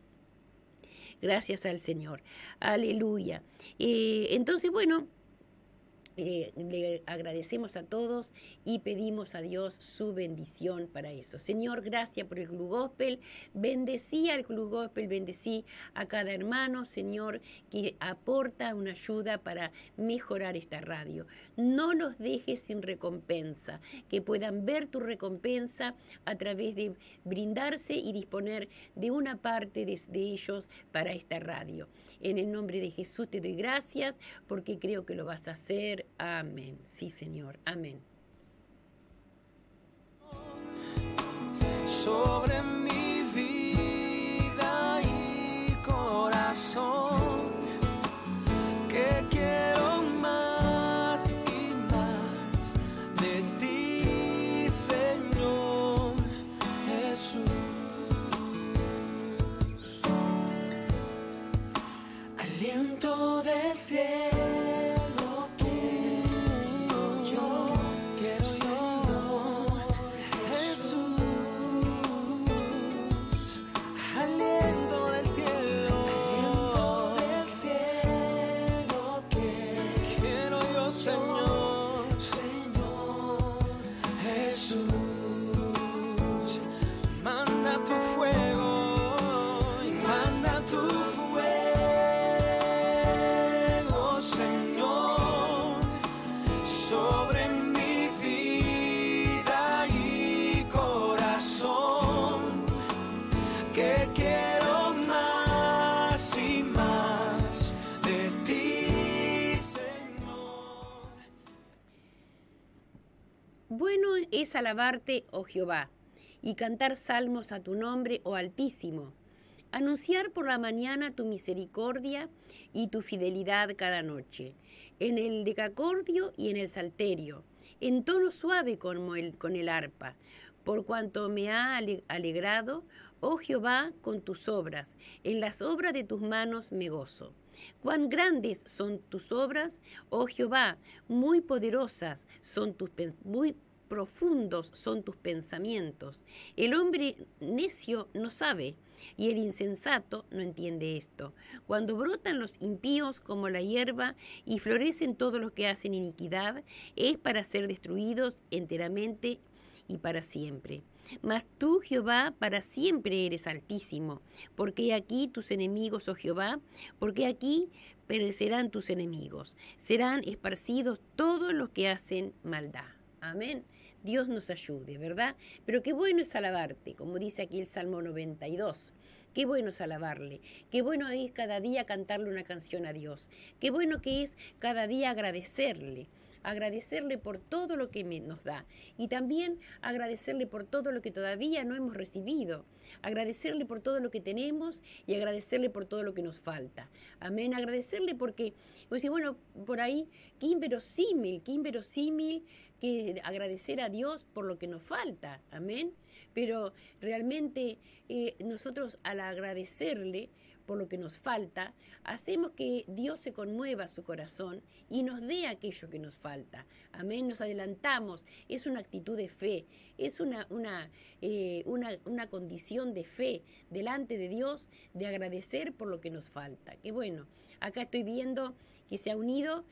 Gracias al Señor. Aleluya. Eh, entonces, bueno, Eh, le agradecemos a todos y pedimos a Dios su bendición para eso. Señor, gracias por el Club Gospel. Bendecí al Club Gospel, bendecí a cada hermano, Señor, que aporta una ayuda para mejorar esta radio. No los dejes sin recompensa, que puedan ver tu recompensa a través de brindarse y disponer de una parte de, de ellos para esta radio. En el nombre de Jesús te doy gracias porque creo que lo vas a hacer. Amén. Sí, Señor. Amén. Sobre mi vida y corazón, que quiero más y más de ti, Señor Jesús. Aliento del cielo. Bueno es alabarte, oh Jehová, y cantar salmos a tu nombre, oh Altísimo. Anunciar por la mañana tu misericordia y tu fidelidad cada noche, en el decacordio y en el salterio, en tono suave como el, con el arpa, por cuanto me ha alegrado, oh Jehová, con tus obras, en las obras de tus manos me gozo. Cuán grandes son tus obras, oh Jehová, muy poderosas son tus muy profundos son tus pensamientos. El hombre necio no sabe, y el insensato no entiende esto. Cuando brotan los impíos como la hierba y florecen todos los que hacen iniquidad, es para ser destruidos enteramente y para siempre. Mas tú, Jehová, para siempre eres altísimo, porque aquí tus enemigos, oh Jehová, porque aquí perecerán tus enemigos, serán esparcidos todos los que hacen maldad. Amén. Dios nos ayude, ¿verdad? Pero qué bueno es alabarte, como dice aquí el Salmo noventa y dos. Qué bueno es alabarle, qué bueno es cada día cantarle una canción a Dios, qué bueno que es cada día agradecerle. agradecerle por todo lo que me- nos da y también agradecerle por todo lo que todavía no hemos recibido, agradecerle por todo lo que tenemos y agradecerle por todo lo que nos falta. Amén, agradecerle porque, pues, bueno, por ahí, qué inverosímil, qué inverosímil que agradecer a Dios por lo que nos falta, amén. Pero realmente eh, nosotros al agradecerle por lo que nos falta, hacemos que Dios se conmueva su corazón y nos dé aquello que nos falta. Amén, nos adelantamos, es una actitud de fe, es una, una, eh, una, una condición de fe delante de Dios, de agradecer por lo que nos falta. Que bueno, acá estoy viendo que se ha unido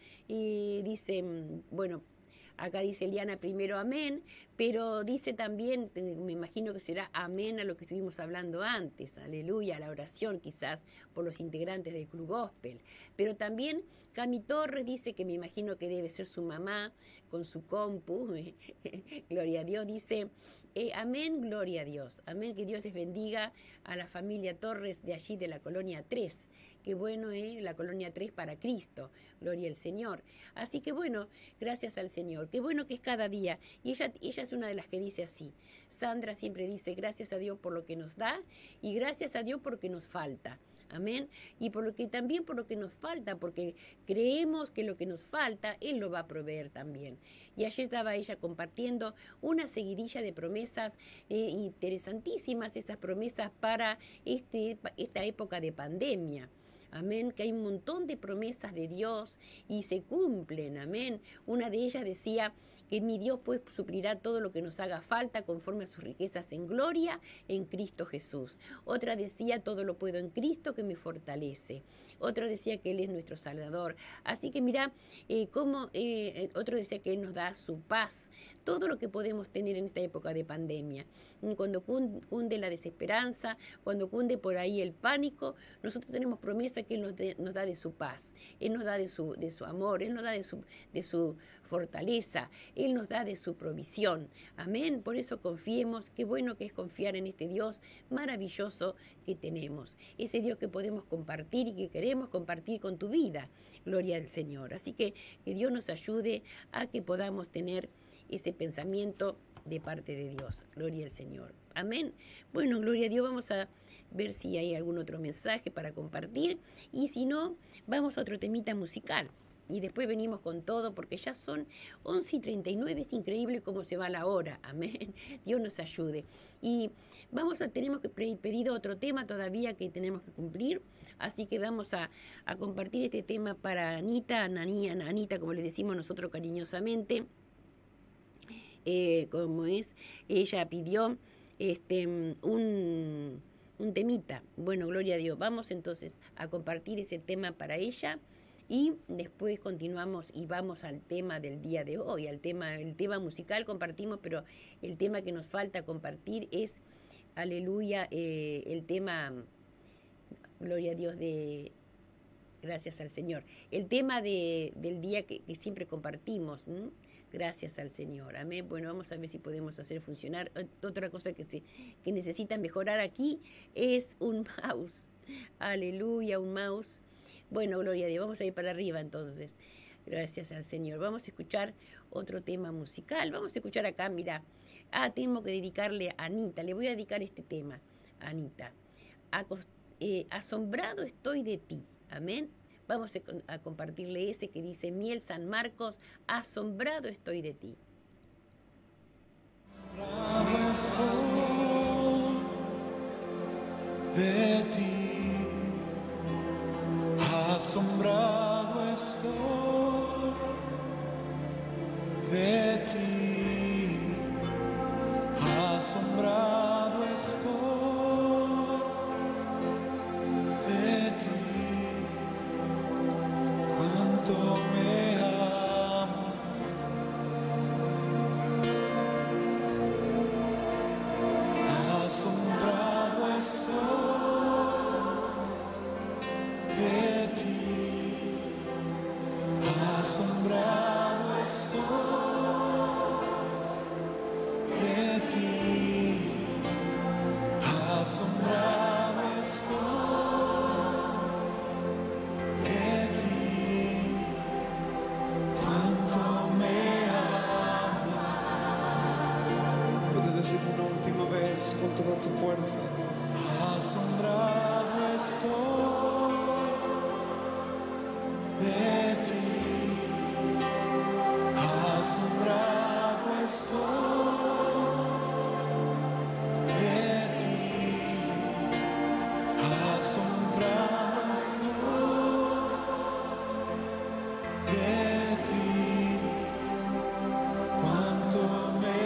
y dice, mm, bueno, acá dice Eliana primero amén, pero dice también, eh, me imagino que será amén a lo que estuvimos hablando antes, aleluya, a la oración quizás por los integrantes del Club Gospel. Pero también Cami Torres dice que me imagino que debe ser su mamá con su compu, gloria a Dios, dice eh, amén, gloria a Dios, amén, que Dios les bendiga a la familia Torres de allí de la Colonia tres. Qué bueno, ¿eh? La Colonia tres para Cristo, gloria al Señor. Así que bueno, gracias al Señor, qué bueno que es cada día. Y ella, ella es una de las que dice así. Sandra siempre dice, gracias a Dios por lo que nos da y gracias a Dios por lo que nos falta. Amén. Y por lo que también por lo que nos falta, porque creemos que lo que nos falta, Él lo va a proveer también. Y ayer estaba ella compartiendo una seguidilla de promesas eh, interesantísimas, esas promesas para este, esta época de pandemia. Amén, que hay un montón de promesas de Dios y se cumplen, amén. Una de ellas decía que mi Dios pues suplirá todo lo que nos haga falta conforme a sus riquezas en gloria en Cristo Jesús. Otra decía todo lo puedo en Cristo que me fortalece. Otra decía que Él es nuestro Salvador. Así que mira, eh, cómo, eh, otro decía que Él nos da su paz. Todo lo que podemos tener en esta época de pandemia. Cuando cunde la desesperanza, cuando cunde por ahí el pánico, nosotros tenemos promesa que Él nos, de, nos da de su paz, Él nos da de su, de su amor, Él nos da de su, de su fortaleza, Él nos da de su provisión. Amén. Por eso confiemos, qué bueno que es confiar en este Dios maravilloso que tenemos, ese Dios que podemos compartir y que queremos compartir con tu vida. Gloria al Señor. Así que que Dios nos ayude a que podamos tener ese pensamiento de parte de Dios. Gloria al Señor. Amén. Bueno, gloria a Dios. Vamos a ver si hay algún otro mensaje para compartir. Y si no, vamos a otro temita musical. Y después venimos con todo, porque ya son once y treinta y nueve. Es increíble cómo se va la hora. Amén. Dios nos ayude. Y vamos a, tenemos que pedir otro tema todavía que tenemos que cumplir. Así que vamos a, a compartir este tema para Anita, Ananía, Anita, como le decimos nosotros cariñosamente. Eh, como es, ella pidió este, un, un temita. Bueno, gloria a Dios. Vamos entonces a compartir ese tema para ella y después continuamos y vamos al tema del día de hoy, al tema, el tema musical compartimos, pero el tema que nos falta compartir es, aleluya, eh, el tema, gloria a Dios, de gracias al Señor, el tema de, del día que, que siempre compartimos, ¿m? Gracias al Señor. Amén. Bueno, vamos a ver si podemos hacer funcionar. Otra cosa que, se, que necesita mejorar aquí es un mouse. Aleluya, un mouse. Bueno, gloria a Dios. Vamos a ir para arriba entonces. Gracias al Señor. Vamos a escuchar otro tema musical. Vamos a escuchar acá, mira. Ah, tengo que dedicarle a Anita. Le voy a dedicar este tema a Anita. Acost eh, asombrado estoy de ti. Amén. Vamos a compartirle ese que dice Miel San Marcos, asombrado estoy de ti. De ti, asombrado estoy de ti, asombrado estoy de ti, cuánto me amas, asombrado estoy de ti. tu fuerza. Asombrado estoy de ti. Asombrado estoy de ti. Asombrado estoy de ti. Cuánto me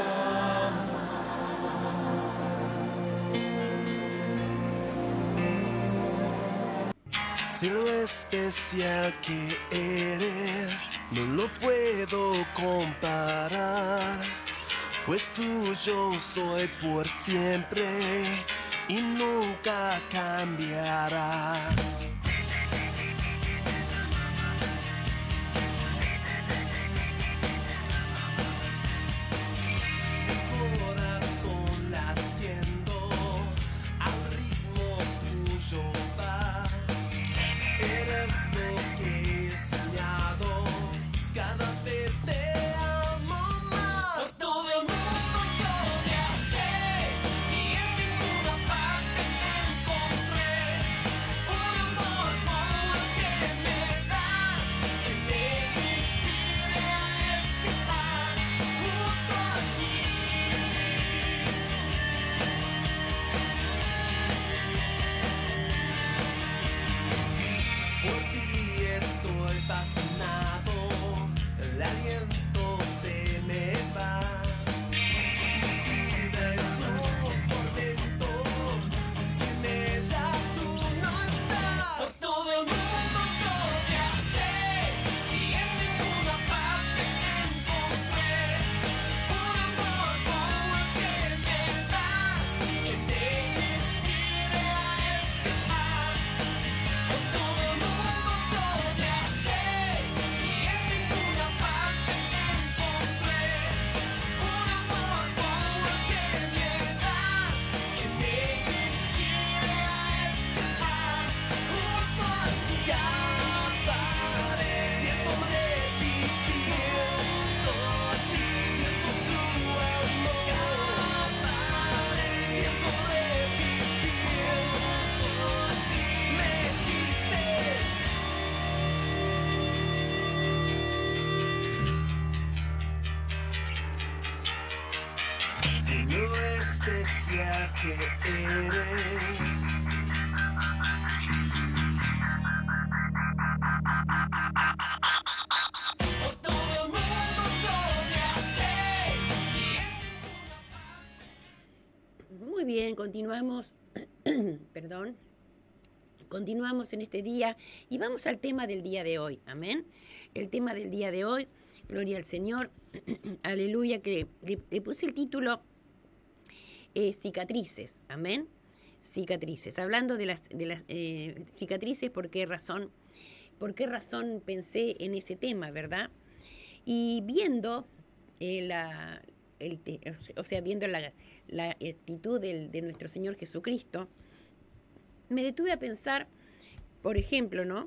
amas. Si lo especial que eres no lo puedo comparar, pues tuyo soy por siempre y nunca cambiará. Corazón latiendo al ritmo tuyo va. Eres lo que he soñado. Cada vez te amo más. Por todo el mundo yo viajé y en ninguna parte encontré un amor como el que me das, que me inspire a escapar junto a ti. Por ti estoy fascinado, el aliento se me va. Mi vida es un tormento, sin ella tú no estás. Por todo el mundo yo viajé y en ninguna parte encontré un amor como el que me das, que me inspire a escapar. Por todo el mundo yo viajé y en ninguna parte encontré un amor como el que me das, que me inspire a escapar junto a ti. Escaparé si podré vivir junto a ti. Siento tu amor. Escaparé si podré vivir junto a ti. Me dices. Si lo especial que eres. Por todo el mundo yo viajé y Muy bien, continuamos, perdón, continuamos en este día y vamos al tema del día de hoy, amén. El tema del día de hoy, gloria al Señor, aleluya, que le, le puse el título eh, cicatrices, amén, cicatrices, hablando de las, de las eh, cicatrices, ¿por qué razón? ¿Por qué razón pensé en ese tema, verdad? Y viendo eh, la, el, o sea, viendo la, la actitud del, de nuestro Señor Jesucristo, me detuve a pensar, por ejemplo, ¿no?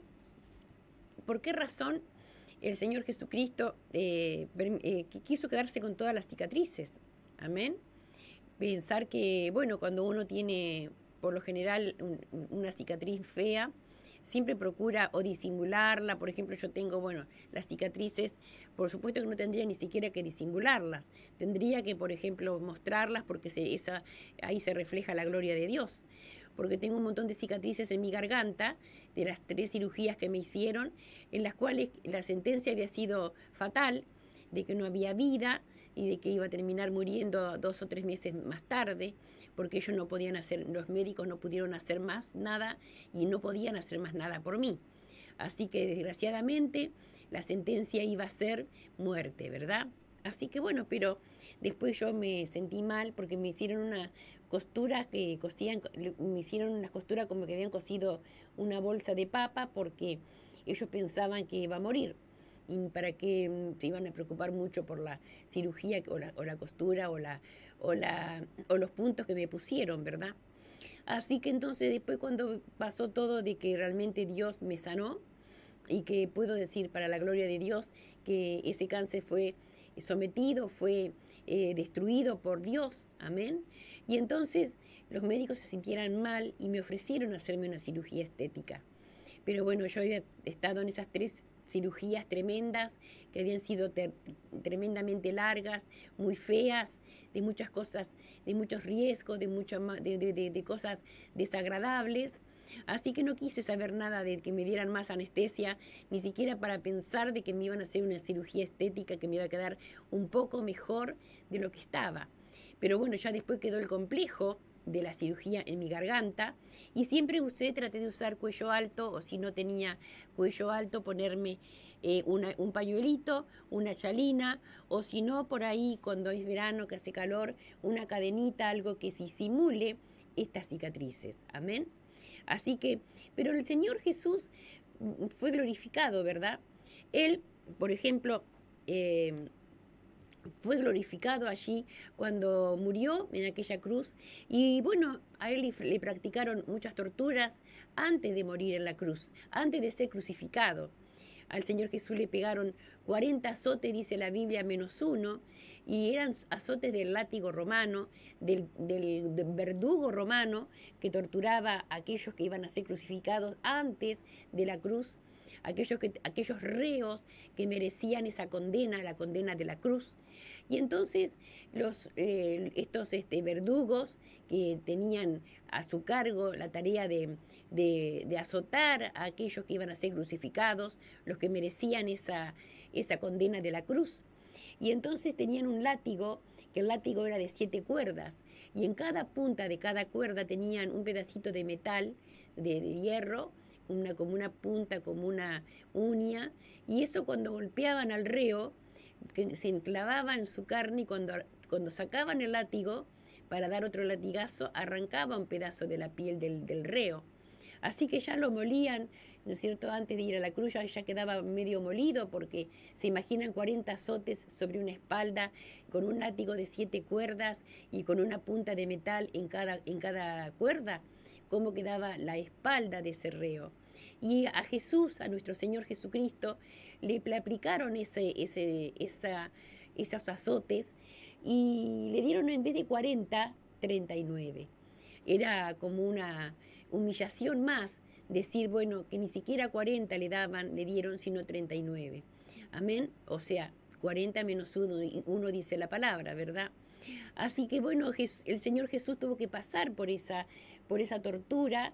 ¿Por qué razón el Señor Jesucristo eh, eh, quiso quedarse con todas las cicatrices? Amén. Pensar que, bueno, cuando uno tiene, por lo general, un, una cicatriz fea, siempre procura o disimularla. Por ejemplo, yo tengo, bueno, las cicatrices, por supuesto que no tendría ni siquiera que disimularlas. Tendría que, por ejemplo, mostrarlas porque se, esa, ahí se refleja la gloria de Dios. Porque tengo un montón de cicatrices en mi garganta, de las tres cirugías que me hicieron, en las cuales la sentencia había sido fatal, de que no había vida y de que iba a terminar muriendo dos o tres meses más tarde, porque ellos no podían hacer, los médicos no pudieron hacer más nada y no podían hacer más nada por mí. Así que desgraciadamente la sentencia iba a ser muerte, ¿verdad? Así que bueno, pero después yo me sentí mal porque me hicieron una costura que cosían, me hicieron una costura como que habían cosido una bolsa de papa porque ellos pensaban que iba a morir. Y para que se iban a preocupar mucho por la cirugía o la, o la costura o, la, o, la, o los puntos que me pusieron, ¿verdad? Así que entonces después cuando pasó todo de que realmente Dios me sanó y que puedo decir para la gloria de Dios que ese cáncer fue sometido, fue eh, destruido por Dios, amén. Y entonces los médicos se sintieran mal y me ofrecieron hacerme una cirugía estética. Pero bueno, yo había estado en esas tres cirugías tremendas, que habían sido ter- tremendamente largas, muy feas, de muchas cosas, de muchos riesgos, de, mucha ma- de, de, de, de cosas desagradables. Así que no quise saber nada de que me dieran más anestesia, ni siquiera para pensar de que me iban a hacer una cirugía estética que me iba a quedar un poco mejor de lo que estaba. Pero bueno, ya después quedó el complejo de la cirugía en mi garganta y siempre usé, traté de usar cuello alto, o si no tenía cuello alto, ponerme eh, una, un pañuelito, una chalina, o si no, por ahí cuando es verano, que hace calor, una cadenita, algo que disimule estas cicatrices. Amén. Así que, pero el Señor Jesús mm, fue glorificado, ¿verdad? Él, por ejemplo, eh, fue glorificado allí cuando murió en aquella cruz y bueno, a él le, le practicaron muchas torturas antes de morir en la cruz, antes de ser crucificado. Al Señor Jesús le pegaron cuarenta azotes, dice la Biblia, menos uno, y eran azotes del látigo romano, del, del, del verdugo romano que torturaba a aquellos que iban a ser crucificados antes de la cruz, aquellos, que, aquellos reos que merecían esa condena, la condena de la cruz. Y entonces los, eh, estos este, verdugos que tenían a su cargo la tarea de, de, de azotar a aquellos que iban a ser crucificados, los que merecían esa, esa condena de la cruz. Y entonces tenían un látigo, que el látigo era de siete cuerdas, y en cada punta de cada cuerda tenían un pedacito de metal, de, de hierro, una, como una punta, como una uña, y eso cuando golpeaban al reo, que se enclavaba en su carne, y cuando, cuando sacaban el látigo para dar otro latigazo, arrancaba un pedazo de la piel del, del reo. Así que ya lo molían, ¿no es cierto? Antes de ir a la cruz ya, ya quedaba medio molido, porque se imaginan cuarenta azotes sobre una espalda con un látigo de siete cuerdas y con una punta de metal en cada, en cada cuerda, cómo quedaba la espalda de ese reo. Y a Jesús, a nuestro Señor Jesucristo, le, le aplicaron ese, ese, esa, esos azotes y le dieron en vez de cuarenta, treinta y nueve. Era como una humillación más decir, bueno, que ni siquiera cuarenta le daban, le dieron, sino treinta y nueve. Amén. O sea, cuarenta menos uno, uno dice la palabra, ¿verdad? Así que bueno, el Señor Jesús tuvo que pasar por esa, por esa tortura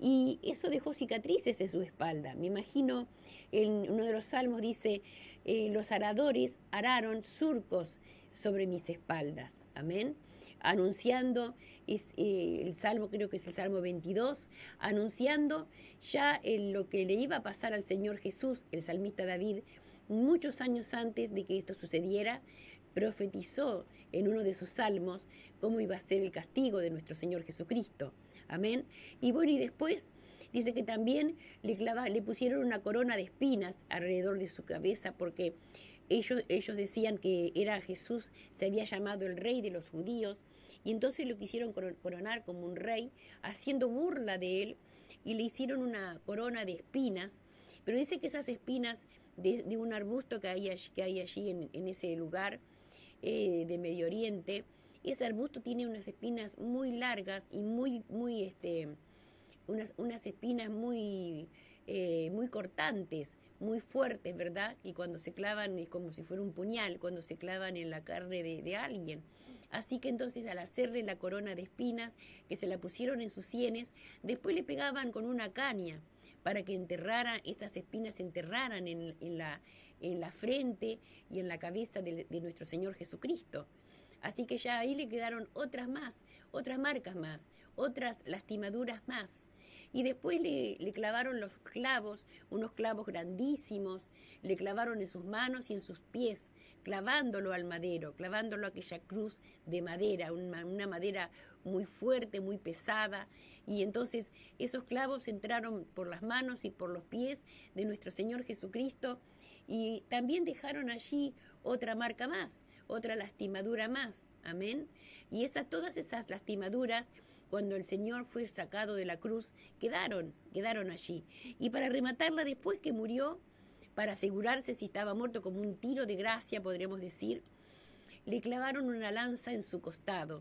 y eso dejó cicatrices en su espalda. Me imagino, en uno de los salmos dice, eh, los aradores araron surcos sobre mis espaldas. Amén. Anunciando, es, eh, el salmo creo que es el salmo veintidós, anunciando ya el, lo que le iba a pasar al Señor Jesús, el salmista David, muchos años antes de que esto sucediera, profetizó en uno de sus salmos cómo iba a ser el castigo de nuestro Señor Jesucristo. Amén. Y bueno, y después dice que también le, clava, le pusieron una corona de espinas alrededor de su cabeza porque ellos, ellos decían que era Jesús, se había llamado el rey de los judíos, y entonces lo quisieron coronar como un rey, haciendo burla de él, y le hicieron una corona de espinas, pero dice que esas espinas de, de un arbusto que hay, que hay allí en, en ese lugar eh, de Medio Oriente, ese arbusto tiene unas espinas muy largas y muy, muy, este, unas, unas espinas muy, eh, muy cortantes, muy fuertes, ¿verdad? Y cuando se clavan es como si fuera un puñal, cuando se clavan en la carne de, de alguien. Así que entonces al hacerle la corona de espinas, que se la pusieron en sus sienes, después le pegaban con una caña para que enterrara, esas espinas se enterraran en, en, la, en la frente y en la cabeza de, de nuestro Señor Jesucristo. Así que ya ahí le quedaron otras más, otras marcas más, otras lastimaduras más. Y después le, le clavaron los clavos, unos clavos grandísimos, le clavaron en sus manos y en sus pies, clavándolo al madero, clavándolo a aquella cruz de madera, una, una madera muy fuerte, muy pesada. Y entonces esos clavos entraron por las manos y por los pies de nuestro Señor Jesucristo y también dejaron allí otra marca más, otra lastimadura más. Amén. Y esas, todas esas lastimaduras, cuando el Señor fue sacado de la cruz, quedaron, quedaron allí. Y para rematarla, después que murió, para asegurarse si estaba muerto, como un tiro de gracia, podríamos decir, le clavaron una lanza en su costado.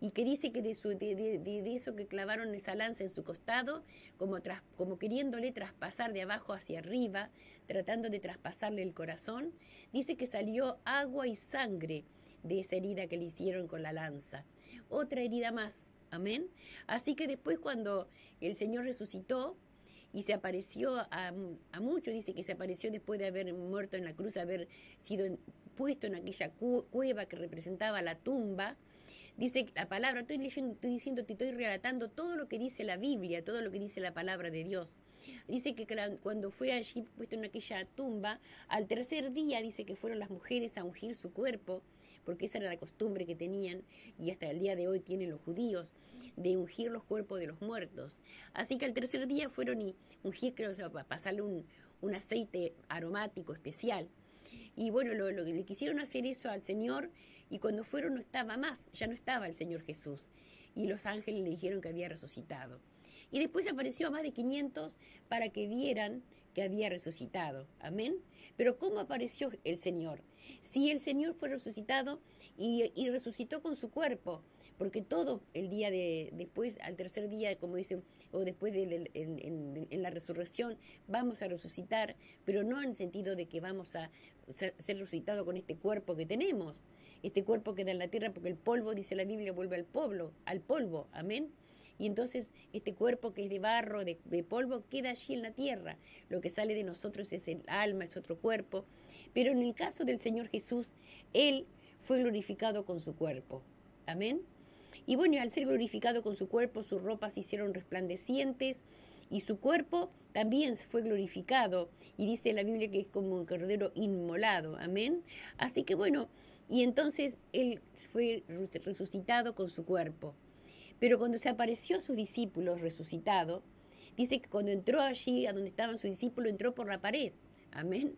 y que dice que de, su, de, de, de eso que clavaron esa lanza en su costado, como, tras, como queriéndole traspasar de abajo hacia arriba, tratando de traspasarle el corazón, dice que salió agua y sangre de esa herida que le hicieron con la lanza. Otra herida más, amén. Así que después cuando el Señor resucitó y se apareció a, a muchos, dice que se apareció después de haber muerto en la cruz, de haber sido en, puesto en aquella cu cueva que representaba la tumba. Dice la palabra, estoy leyendo, estoy diciendo, te estoy relatando todo lo que dice la Biblia, todo lo que dice la palabra de Dios. Dice que cuando fue allí puesto en aquella tumba, al tercer día dice que fueron las mujeres a ungir su cuerpo, porque esa era la costumbre que tenían y hasta el día de hoy tienen los judíos, de ungir los cuerpos de los muertos. Así que al tercer día fueron y ungir, creo, o sea, para pasarle un, un aceite aromático especial. Y bueno, lo, lo, le quisieron hacer eso al Señor y cuando fueron no estaba más, ya no estaba el Señor Jesús. Y los ángeles le dijeron que había resucitado. Y después apareció a más de quinientos para que vieran que había resucitado. Amén. Pero ¿cómo apareció el Señor? Si el Señor fue resucitado y, y resucitó con su cuerpo, porque todo el día de después, al tercer día, como dicen, o después de, de, en, en, en la resurrección, vamos a resucitar, pero no en el sentido de que vamos a ser, ser resucitados con este cuerpo que tenemos, este cuerpo que da en la tierra, porque el polvo, dice la Biblia, vuelve al polvo, al polvo, amén. Y entonces este cuerpo que es de barro, de, de polvo, queda allí en la tierra. Lo que sale de nosotros es el alma, es otro cuerpo. Pero en el caso del Señor Jesús, Él fue glorificado con su cuerpo. Amén. Y bueno, al ser glorificado con su cuerpo, sus ropas se hicieron resplandecientes y su cuerpo también fue glorificado. Y dice la Biblia que es como un cordero inmolado. Amén. Así que bueno, y entonces Él fue resucitado con su cuerpo. Pero cuando se apareció a sus discípulos resucitado, dice que cuando entró allí, a donde estaban sus discípulos, entró por la pared. Amén.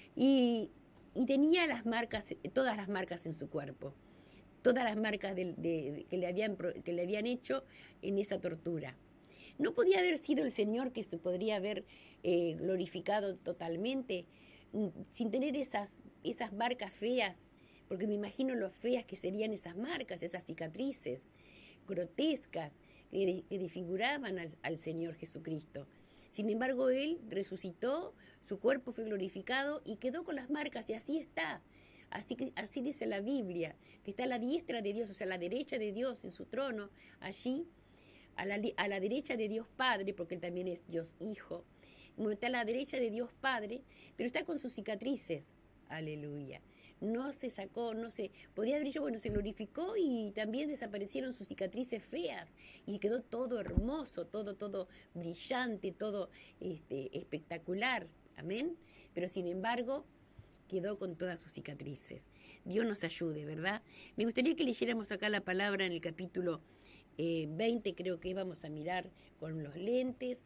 Y, y tenía las marcas, todas las marcas en su cuerpo. Todas las marcas de, de, de, que, le habían, que le habían hecho en esa tortura. No podía haber sido el Señor que se podría haber eh, glorificado totalmente sin tener esas, esas marcas feas, porque me imagino lo feas que serían esas marcas, esas cicatrices grotescas que, que desfiguraban al, al Señor Jesucristo. Sin embargo, Él resucitó, su cuerpo fue glorificado y quedó con las marcas, y así está. Así, que, así dice la Biblia, que está a la diestra de Dios, o sea, a la derecha de Dios en su trono, allí, a la, a la derecha de Dios Padre, porque Él también es Dios Hijo. Bueno, está a la derecha de Dios Padre, pero está con sus cicatrices. Aleluya. No se sacó, no se... Podía haber dicho, bueno, se glorificó y también desaparecieron sus cicatrices feas y quedó todo hermoso, todo, todo brillante, todo este, espectacular. Amén. Pero sin embargo, quedó con todas sus cicatrices. Dios nos ayude, ¿verdad? Me gustaría que leyéramos acá la palabra en el capítulo eh, veinte, creo que vamos a mirar con los lentes.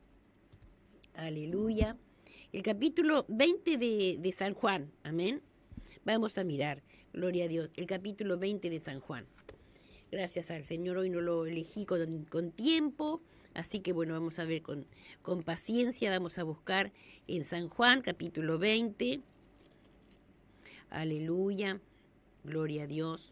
Aleluya. El capítulo veinte de, de San Juan, amén. Vamos a mirar, gloria a Dios, el capítulo veinte de San Juan. Gracias al Señor, hoy no lo elegí con, con tiempo, así que bueno, vamos a ver con, con paciencia, vamos a buscar en San Juan, capítulo veinte. Aleluya, gloria a Dios.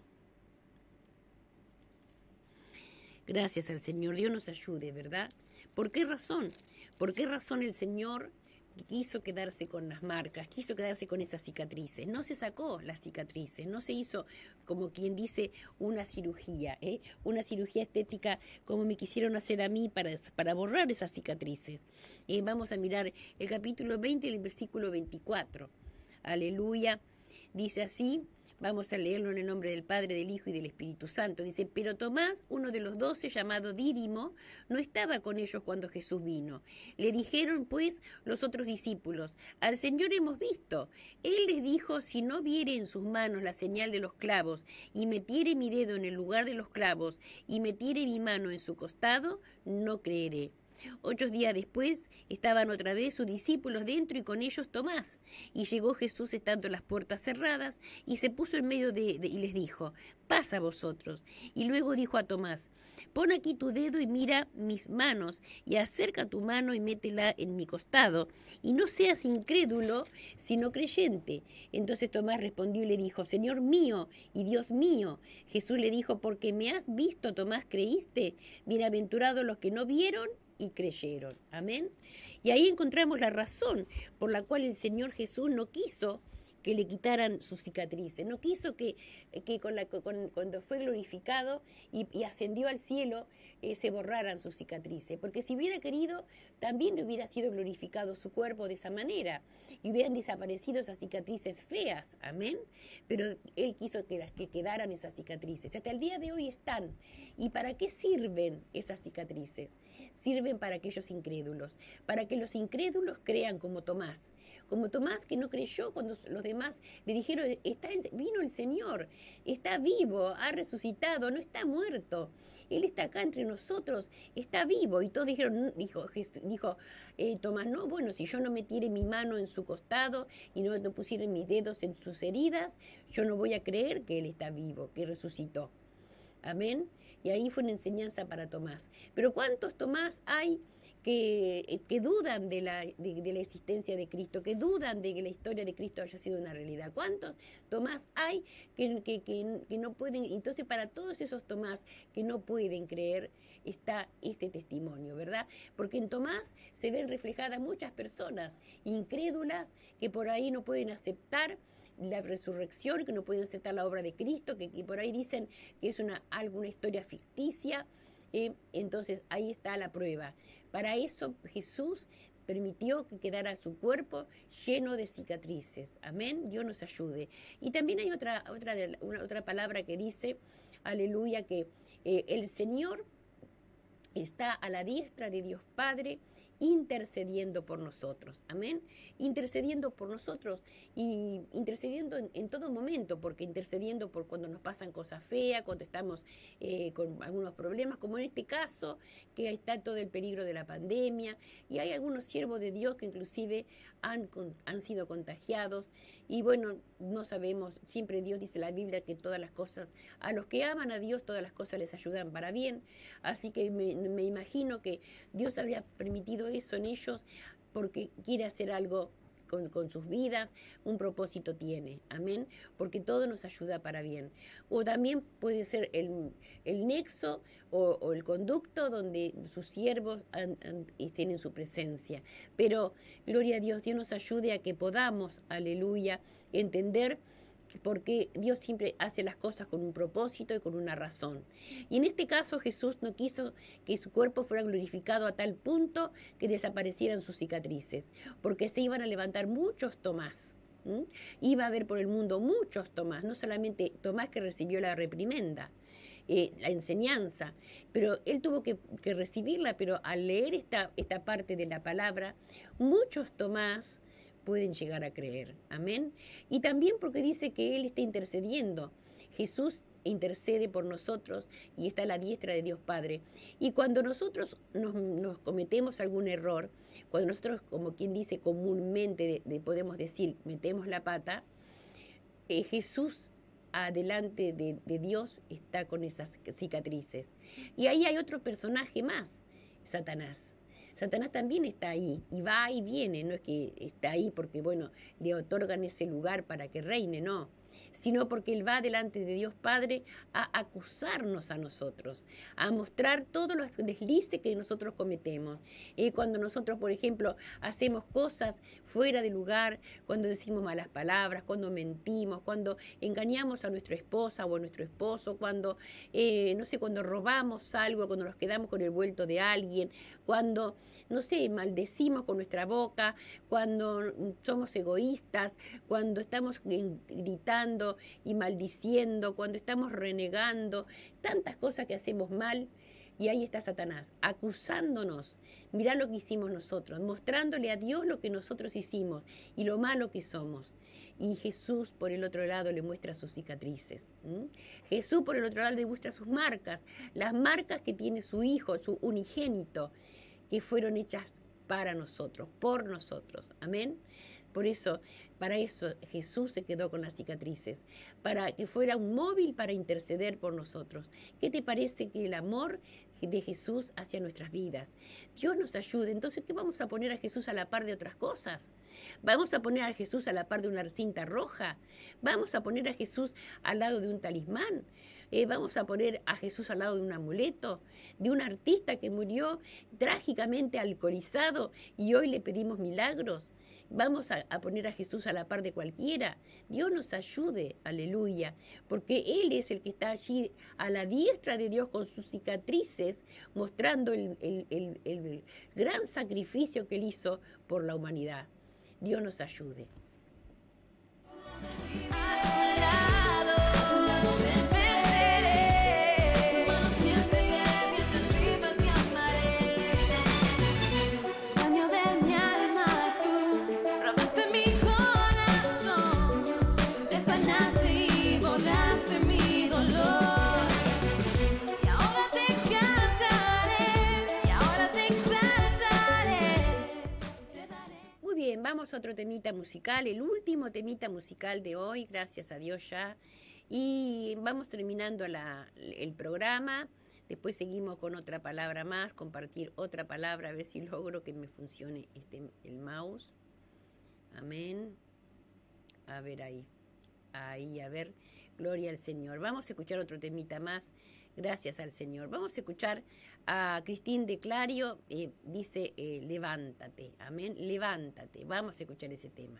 Gracias al Señor, Dios nos ayude, ¿verdad? ¿Por qué razón? ¿Por qué razón el Señor quiso quedarse con las marcas, quiso quedarse con esas cicatrices? No se sacó las cicatrices, no se hizo, como quien dice, una cirugía, ¿eh? Una cirugía estética como me quisieron hacer a mí para, para borrar esas cicatrices. Eh, vamos a mirar el capítulo veinte, el versículo veinticuatro. Aleluya. Dice así, vamos a leerlo en el nombre del Padre, del Hijo y del Espíritu Santo. Dice, pero Tomás, uno de los doce, llamado Dídimo, no estaba con ellos cuando Jesús vino. Le dijeron, pues, los otros discípulos, al Señor hemos visto. Él les dijo, si no viere en sus manos la señal de los clavos, y metiere mi dedo en el lugar de los clavos, y metiere mi mano en su costado, no creeré. Ocho días después estaban otra vez sus discípulos dentro y con ellos Tomás. Y llegó Jesús estando las puertas cerradas y se puso en medio de, de- y les dijo, pasa vosotros. Y luego dijo a Tomás, pon aquí tu dedo y mira mis manos y acerca tu mano y métela en mi costado. Y no seas incrédulo, sino creyente. Entonces Tomás respondió y le dijo, Señor mío y Dios mío. Jesús le dijo, porque me has visto, Tomás, creíste. Bienaventurados los que no vieron y creyeron. Amén. Y ahí encontramos la razón por la cual el Señor Jesús no quiso que le quitaran sus cicatrices, no quiso que, que con la, con, cuando fue glorificado y, y ascendió al cielo eh, se borraran sus cicatrices, porque si hubiera querido también le hubiera sido glorificado su cuerpo de esa manera y hubieran desaparecido esas cicatrices feas, amén, pero Él quiso que las que quedaran esas cicatrices, hasta el día de hoy están. ¿Y para qué sirven esas cicatrices? Sirven para aquellos incrédulos, para que los incrédulos crean como Tomás, como Tomás que no creyó cuando los demás le dijeron, está el- vino el Señor, está vivo, ha resucitado, no está muerto, Él está acá entre nosotros, está vivo. Y todos dijeron, dijo, Jesús- dijo eh, Tomás, no, bueno, si yo no metiere mi mano en su costado y no, no pusiera mis dedos en sus heridas, yo no voy a creer que Él está vivo, que resucitó. Amén. Y ahí fue una enseñanza para Tomás. Pero ¿cuántos Tomás hay que, que dudan de la, de, de la existencia de Cristo, que dudan de que la historia de Cristo haya sido una realidad? ¿Cuántos Tomás hay que, que, que, que no pueden? Entonces, para todos esos Tomás que no pueden creer, está este testimonio, ¿verdad? Porque en Tomás se ven reflejadas muchas personas incrédulas que por ahí no pueden aceptar la resurrección, que no pueden aceptar la obra de Cristo, que, que por ahí dicen que es una, alguna historia ficticia. Eh, entonces ahí está la prueba. Para eso Jesús permitió que quedara su cuerpo lleno de cicatrices. Amén. Dios nos ayude. Y también hay otra, otra, de- una, otra palabra que dice, aleluya, que eh, el Señor está a la diestra de Dios Padre intercediendo por nosotros, amén, intercediendo por nosotros y intercediendo en, en todo momento, porque intercediendo por cuando nos pasan cosas feas, cuando estamos eh, con algunos problemas, como en este caso, que está todo el peligro de la pandemia, y hay algunos siervos de Dios que inclusive han, con- han sido contagiados, y bueno, no sabemos, siempre Dios dice en la Biblia que todas las cosas, a los que aman a Dios, todas las cosas les ayudan para bien, así que me, me imagino que Dios había permitido eso en ellos porque quiere hacer algo con, con sus vidas, un propósito tiene, amén, porque todo nos ayuda para bien. O también puede ser el, el nexo o, o el conducto donde sus siervos han- han- estén en su presencia. Pero, gloria a Dios, Dios nos ayude a que podamos, aleluya, entender porque Dios siempre hace las cosas con un propósito y con una razón. Y en este caso Jesús no quiso que su cuerpo fuera glorificado a tal punto que desaparecieran sus cicatrices, porque se iban a levantar muchos Tomás. ¿m? Iba a haber por el mundo muchos Tomás, no solamente Tomás que recibió la reprimenda, eh, la enseñanza, pero él tuvo que, que recibirla, pero al leer esta, esta parte de la palabra, muchos Tomás pueden llegar a creer. Amén. Y también porque dice que Él está intercediendo. Jesús intercede por nosotros y está a la diestra de Dios Padre. Y cuando nosotros nos, nos cometemos algún error, cuando nosotros, como quien dice comúnmente, de, de podemos decir, metemos la pata, eh, Jesús adelante de, de Dios está con esas cicatrices. Y ahí hay otro personaje más, Satanás. Satanás también está ahí y va y viene, no es que está ahí porque, bueno, le otorgan ese lugar para que reine, no, sino porque Él va delante de Dios Padre a acusarnos a nosotros, a mostrar todos los deslices que nosotros cometemos. Eh, cuando nosotros, por ejemplo, hacemos cosas fuera de lugar, cuando decimos malas palabras, cuando mentimos, cuando engañamos a nuestra esposa o a nuestro esposo, cuando, eh, no sé, cuando robamos algo, cuando nos quedamos con el vuelto de alguien, cuando, no sé, maldecimos con nuestra boca, cuando somos egoístas, cuando estamos gritando y maldiciendo, cuando estamos renegando, tantas cosas que hacemos mal. Y ahí está Satanás, acusándonos. Mirá lo que hicimos nosotros, mostrándole a Dios lo que nosotros hicimos y lo malo que somos. Y Jesús, por el otro lado, le muestra sus cicatrices. ¿m? Jesús, por el otro lado, le muestra sus marcas, las marcas que tiene su Hijo, su unigénito, que fueron hechas para nosotros, por nosotros. Amén. Por eso, para eso Jesús se quedó con las cicatrices, para que fuera un móvil para interceder por nosotros. ¿Qué te parece que el amor de Jesús hacia nuestras vidas? Dios nos ayude. Entonces, ¿qué vamos a poner a Jesús a la par de otras cosas? ¿Vamos a poner a Jesús a la par de una cinta roja? ¿Vamos a poner a Jesús al lado de un talismán? Eh, ¿Vamos a poner a Jesús al lado de un amuleto? ¿De un artista que murió trágicamente alcoholizado y hoy le pedimos milagros? Vamos a, a poner a Jesús a la par de cualquiera. Dios nos ayude, aleluya, porque Él es el que está allí a la diestra de Dios con sus cicatrices, mostrando el, el, el, el gran sacrificio que Él hizo por la humanidad. Dios nos ayude. Bien, vamos a otro temita musical, el último temita musical de hoy, gracias a Dios ya. Y vamos terminando la, el programa, después seguimos con otra palabra más, compartir otra palabra, a ver si logro que me funcione este, el mouse. Amén. A ver ahí, ahí, a ver, gloria al Señor. Vamos a escuchar otro temita más, gracias al Señor. Vamos a escuchar a Cristín de Clario, eh, dice, eh, levántate, amén, levántate. Vamos a escuchar ese tema.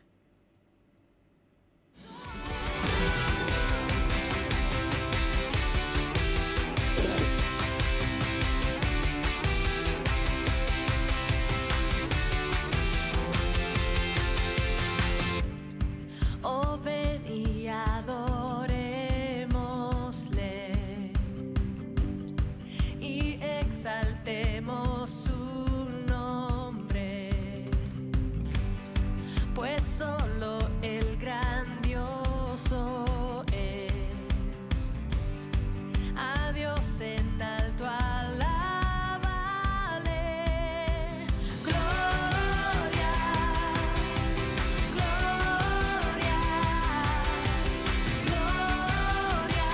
Oh, ven y adorémosle y exaltemos su nombre, pues solo el grandioso es. A Dios en alto alábale. Gloria, gloria, gloria,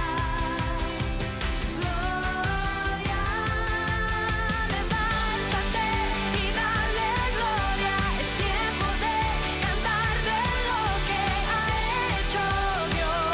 gloria. Levántate y dale gloria. Es tiempo de cantar de lo que ha hecho Dios.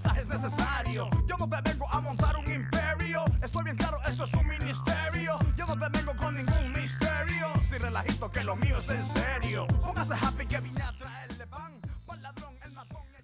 mensaje es necesario. Yo no te vengo a montar un imperio. Estoy bien claro, esto es un ministerio. Yo no te vengo con ningún misterio. Sin relajito, que lo mío es en serio. Póngase happy que vine a traerle pan. Pa'l ladrón, el matón, el...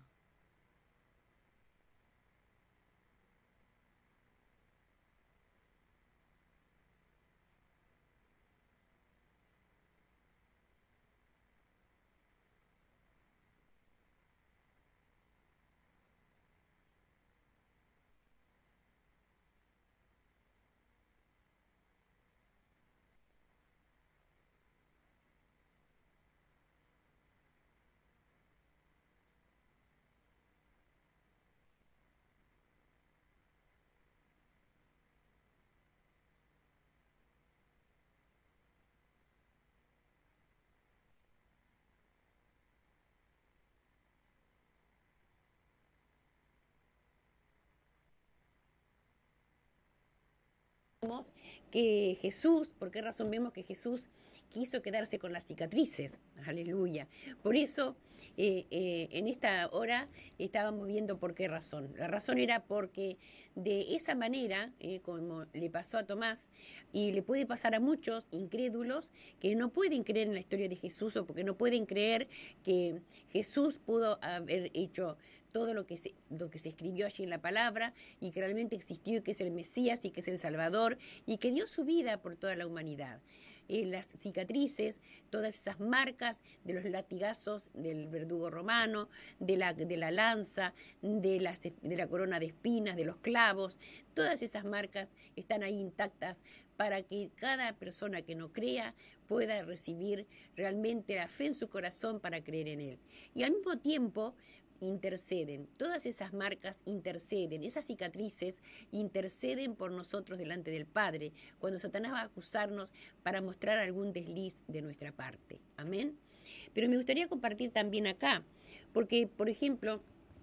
Vemos que Jesús, ¿por qué razón vemos que Jesús quiso quedarse con las cicatrices? Aleluya. Por eso, eh, eh, en esta hora estábamos viendo por qué razón. La razón era porque de esa manera, eh, como le pasó a Tomás, y le puede pasar a muchos incrédulos que no pueden creer en la historia de Jesús o porque no pueden creer que Jesús pudo haber hecho todo lo que, se, lo que se escribió allí en la palabra y que realmente existió y que es el Mesías y que es el Salvador y que dio su vida por toda la humanidad. Eh, las cicatrices, todas esas marcas de los latigazos del verdugo romano, de la, de la lanza, de, las, de la corona de espinas, de los clavos, todas esas marcas están ahí intactas para que cada persona que no crea pueda recibir realmente la fe en su corazón para creer en Él. Y al mismo tiempo interceden, todas esas marcas interceden, esas cicatrices interceden por nosotros delante del Padre, cuando Satanás va a acusarnos para mostrar algún desliz de nuestra parte. Amén. Pero me gustaría compartir también acá, porque, por ejemplo,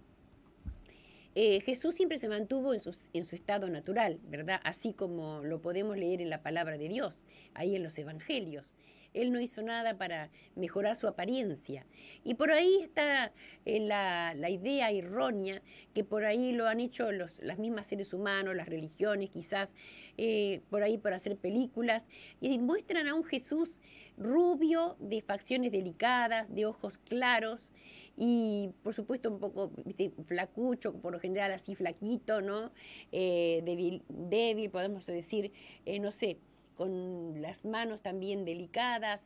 eh, Jesús siempre se mantuvo en su, en su estado natural, ¿verdad? Así como lo podemos leer en la palabra de Dios, ahí en los evangelios. Él no hizo nada para mejorar su apariencia. Y por ahí está eh, la, la idea errónea, que por ahí lo han hecho los las mismas seres humanos, las religiones quizás, eh, por ahí para hacer películas, y muestran a un Jesús rubio, de facciones delicadas, de ojos claros, y por supuesto un poco ¿viste? Flacucho, por lo general así flaquito, ¿no? Eh, débil, débil, podemos decir, eh, no sé, con las manos también delicadas,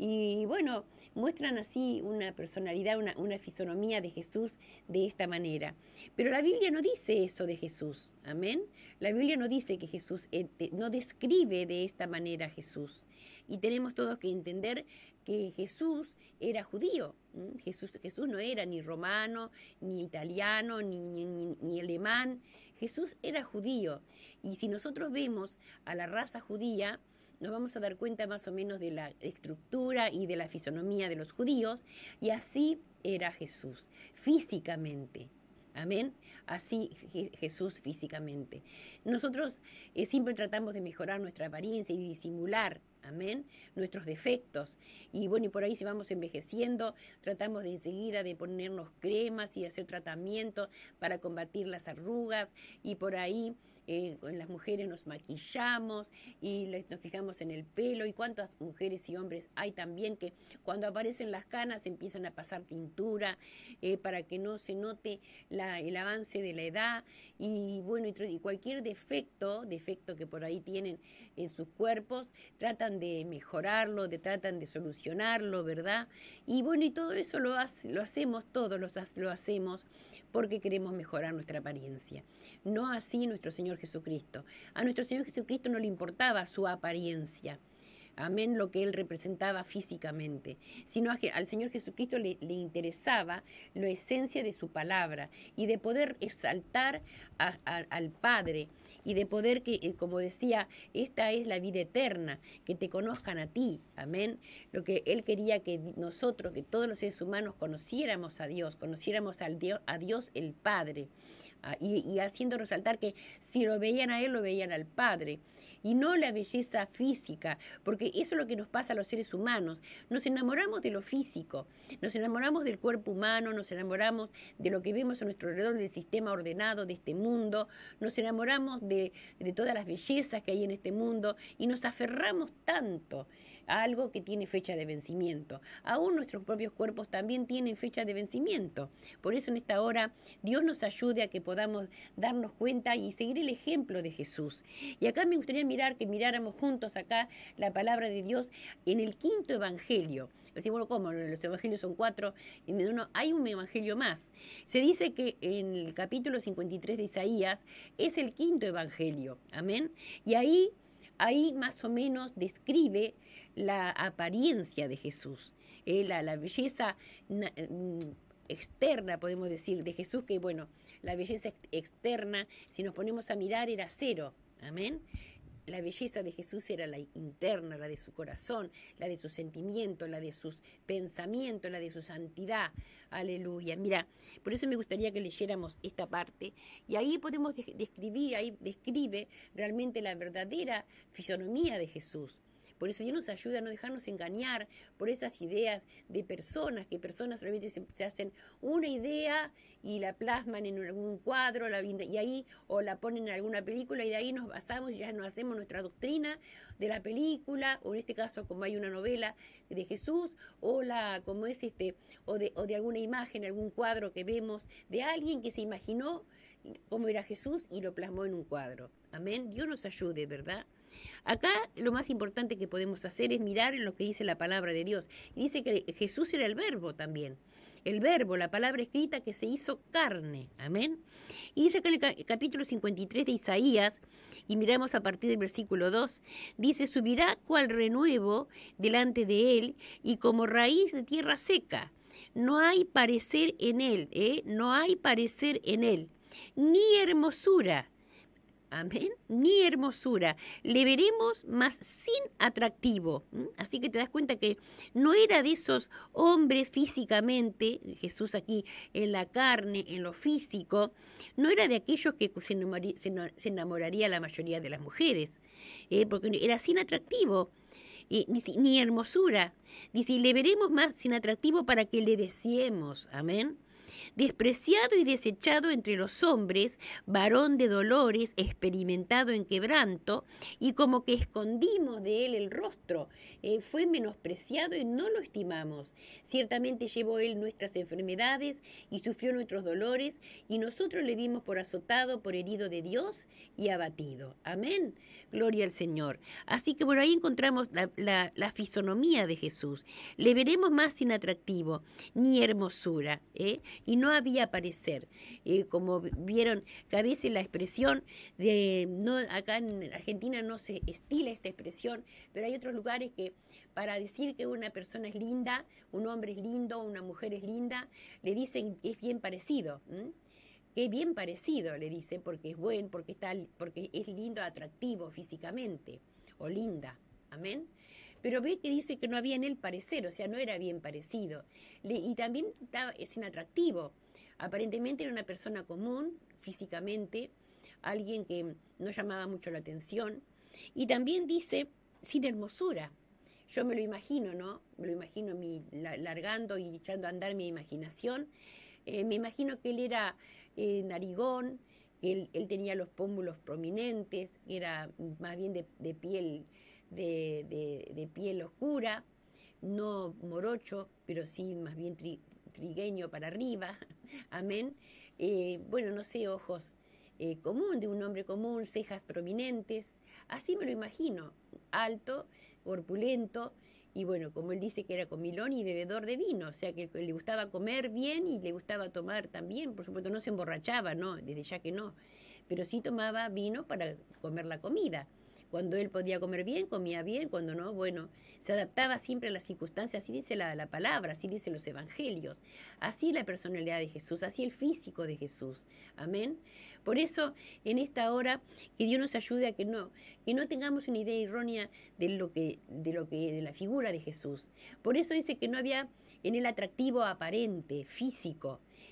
y bueno, muestran así una personalidad, una, una fisonomía de Jesús de esta manera. Pero la Biblia no dice eso de Jesús, amén. La Biblia no dice que Jesús, eh, no describe de esta manera a Jesús. Y tenemos todos que entender que Jesús era judío. Jesús, Jesús no era ni romano, ni italiano, ni, ni, ni, ni alemán. Jesús era judío. Y si nosotros vemos a la raza judía, nos vamos a dar cuenta más o menos de la estructura y de la fisonomía de los judíos. Y así era Jesús, físicamente. Amén. Así Jesús físicamente. Nosotros eh, siempre tratamos de mejorar nuestra apariencia y disimular, amén, nuestros defectos. Y bueno, y por ahí si vamos envejeciendo, tratamos de enseguida de ponernos cremas y hacer tratamientos para combatir las arrugas. Y por ahí eh, en las mujeres nos maquillamos y les, nos fijamos en el pelo. Y cuántas mujeres y hombres hay también que cuando aparecen las canas empiezan a pasar tintura eh, para que no se note la, el avance de la edad. Y bueno, y, y cualquier defecto, defecto que por ahí tienen en sus cuerpos, tratan de mejorarlo, de, tratan de solucionarlo, ¿verdad? Y bueno, y todo eso lo, hace, lo hacemos, todos lo, lo hacemos porque queremos mejorar nuestra apariencia. No así nuestro Señor Jesucristo. A nuestro Señor Jesucristo no le importaba su apariencia, amén, lo que Él representaba físicamente, sino a, al Señor Jesucristo le, le interesaba la esencia de su palabra y de poder exaltar a, a, al Padre y de poder que, como decía, esta es la vida eterna, que te conozcan a ti, amén. Lo que Él quería que nosotros, que todos los seres humanos conociéramos a Dios, conociéramos al Dios, a Dios el Padre, Ah, y, y haciendo resaltar que si lo veían a él, lo veían al Padre. Y no la belleza física, porque eso es lo que nos pasa a los seres humanos. Nos enamoramos de lo físico, nos enamoramos del cuerpo humano, nos enamoramos de lo que vemos a nuestro alrededor, del sistema ordenado de este mundo, nos enamoramos de, de todas las bellezas que hay en este mundo y nos aferramos tanto a algo que tiene fecha de vencimiento. Aún nuestros propios cuerpos también tienen fecha de vencimiento. Por eso en esta hora Dios nos ayude a que podamos darnos cuenta y seguir el ejemplo de Jesús. Y acá me gustaría mirar, que miráramos juntos acá la palabra de Dios en el quinto evangelio. Decimos, bueno, ¿cómo? Los evangelios son cuatro, y no, hay un evangelio más. Se dice que en el capítulo cincuenta y tres de Isaías es el quinto evangelio. Amén. Y ahí, ahí más o menos describe la apariencia de Jesús, eh, la, la belleza na, externa, podemos decir, de Jesús, que bueno, la belleza ex externa, si nos ponemos a mirar, era cero, amén. La belleza de Jesús era la interna, la de su corazón, la de sus sentimientos, la de sus pensamientos, la de su santidad. Aleluya. Mira, por eso me gustaría que leyéramos esta parte y ahí podemos de describir, ahí describe realmente la verdadera fisonomía de Jesús. Por eso Dios nos ayuda a no dejarnos engañar por esas ideas de personas, que personas realmente se, se hacen una idea y la plasman en algún cuadro la, y ahí o la ponen en alguna película y de ahí nos basamos y ya nos hacemos nuestra doctrina de la película, o en este caso como hay una novela de Jesús, o la como es este, o de, o de alguna imagen, algún cuadro que vemos de alguien que se imaginó cómo era Jesús y lo plasmó en un cuadro. Amén. Dios nos ayude, ¿verdad? Acá lo más importante que podemos hacer es mirar en lo que dice la palabra de Dios. Y dice que Jesús era el verbo también. El verbo, la palabra escrita que se hizo carne. Amén. Y dice que en el capítulo cincuenta y tres de Isaías, y miramos a partir del versículo dos, dice, subirá cual renuevo delante de él y como raíz de tierra seca. No hay parecer en él, ¿eh? No hay parecer en él, ni hermosura. Amén. Ni hermosura. Le veremos más sin atractivo. ¿Mm? Así que te das cuenta que no era de esos hombres físicamente, Jesús aquí en la carne, en lo físico, no era de aquellos que se, enamoraría, se enamoraría la mayoría de las mujeres, ¿eh? Porque era sin atractivo. Y, ni hermosura. Dice, y le veremos más sin atractivo para que le deseemos. Amén. Despreciado y desechado entre los hombres, varón de dolores, experimentado en quebranto, y como que escondimos de él el rostro, eh, fue menospreciado y no lo estimamos. Ciertamente llevó él nuestras enfermedades y sufrió nuestros dolores, y nosotros le vimos por azotado, por herido de Dios y abatido. Amén. Gloria al Señor. Así que bueno, ahí encontramos la, la, la fisonomía de Jesús. Le veremos más sin atractivo, ni hermosura, ¿eh? Y no había parecer, eh, como vieron que a veces la expresión de, no, acá en Argentina no se estila esta expresión, pero hay otros lugares que para decir que una persona es linda, un hombre es lindo, una mujer es linda, le dicen que es bien parecido, ¿m? Que es bien parecido, le dicen, porque es buen, porque, está, porque es lindo, atractivo físicamente, o linda, amén. Pero ve que dice que no había en él parecer, o sea, no era bien parecido. Le, y también estaba, es inatractivo. Aparentemente era una persona común, físicamente, alguien que no llamaba mucho la atención. Y también dice, sin hermosura. Yo me lo imagino, ¿no? Me lo imagino mi, la, largando y echando a andar mi imaginación. Eh, me imagino que él era eh, narigón, que él, él tenía los pómulos prominentes, era más bien de, de piel... De, de, de piel oscura, no morocho, pero sí más bien tri, trigueño para arriba, amén. Eh, bueno, no sé, ojos eh, común, de un hombre común, cejas prominentes, así me lo imagino, alto, corpulento, y bueno, como él dice que era comilón y bebedor de vino, o sea que le gustaba comer bien y le gustaba tomar también, por supuesto no se emborrachaba, no, desde ya que no, pero sí tomaba vino para comer la comida. Cuando él podía comer bien, comía bien, cuando no, bueno, se adaptaba siempre a las circunstancias, así dice la, la palabra, así dicen los evangelios, así la personalidad de Jesús, así el físico de Jesús, amén. Por eso, en esta hora, que Dios nos ayude a que no, que no tengamos una idea errónea de lo que, de lo que, de la figura de Jesús. Por eso dice que no había en él atractivo aparente, físico,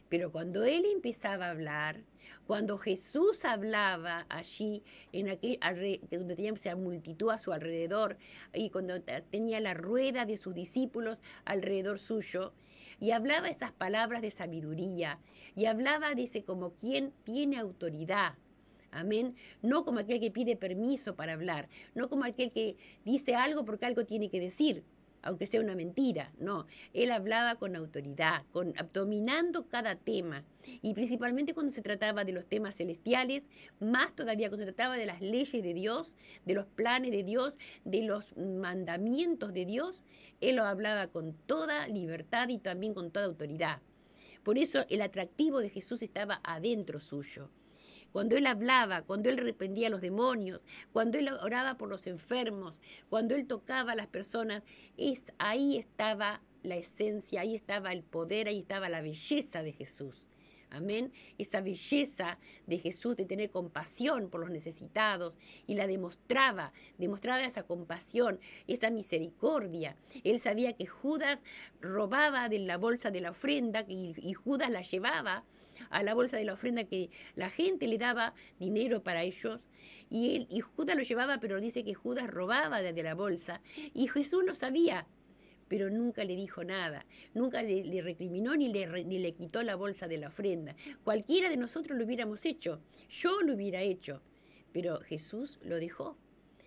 Pero cuando él empezaba a hablar, cuando Jesús hablaba allí, en aquel, alre- donde tenía esa multitud a su alrededor, y cuando te- tenía la rueda de sus discípulos alrededor suyo, y hablaba esas palabras de sabiduría, y hablaba, dice, como quien tiene autoridad. Amén. No como aquel que pide permiso para hablar, no como aquel que dice algo porque algo tiene que decir, aunque sea una mentira. No, él hablaba con autoridad, con, dominando cada tema. Y principalmente cuando se trataba de los temas celestiales, más todavía cuando se trataba de las leyes de Dios, de los planes de Dios, de los mandamientos de Dios, él lo hablaba con toda libertad y también con toda autoridad. Por eso el atractivo de Jesús estaba adentro suyo. Cuando él hablaba, cuando él reprendía a los demonios, cuando él oraba por los enfermos, cuando él tocaba a las personas, es, ahí estaba la esencia, ahí estaba el poder, ahí estaba la belleza de Jesús. Amén. Esa belleza de Jesús de tener compasión por los necesitados, y la demostraba, demostraba esa compasión, esa misericordia. Él sabía que Judas robaba de la bolsa de la ofrenda y, y Judas la llevaba a la bolsa de la ofrenda, que la gente le daba dinero para ellos, y, él, y Judas lo llevaba, pero dice que Judas robaba de, de la bolsa, y Jesús lo sabía, pero nunca le dijo nada, nunca le, le recriminó ni le, ni le quitó la bolsa de la ofrenda. Cualquiera de nosotros lo hubiéramos hecho, yo lo hubiera hecho, pero Jesús lo dejó.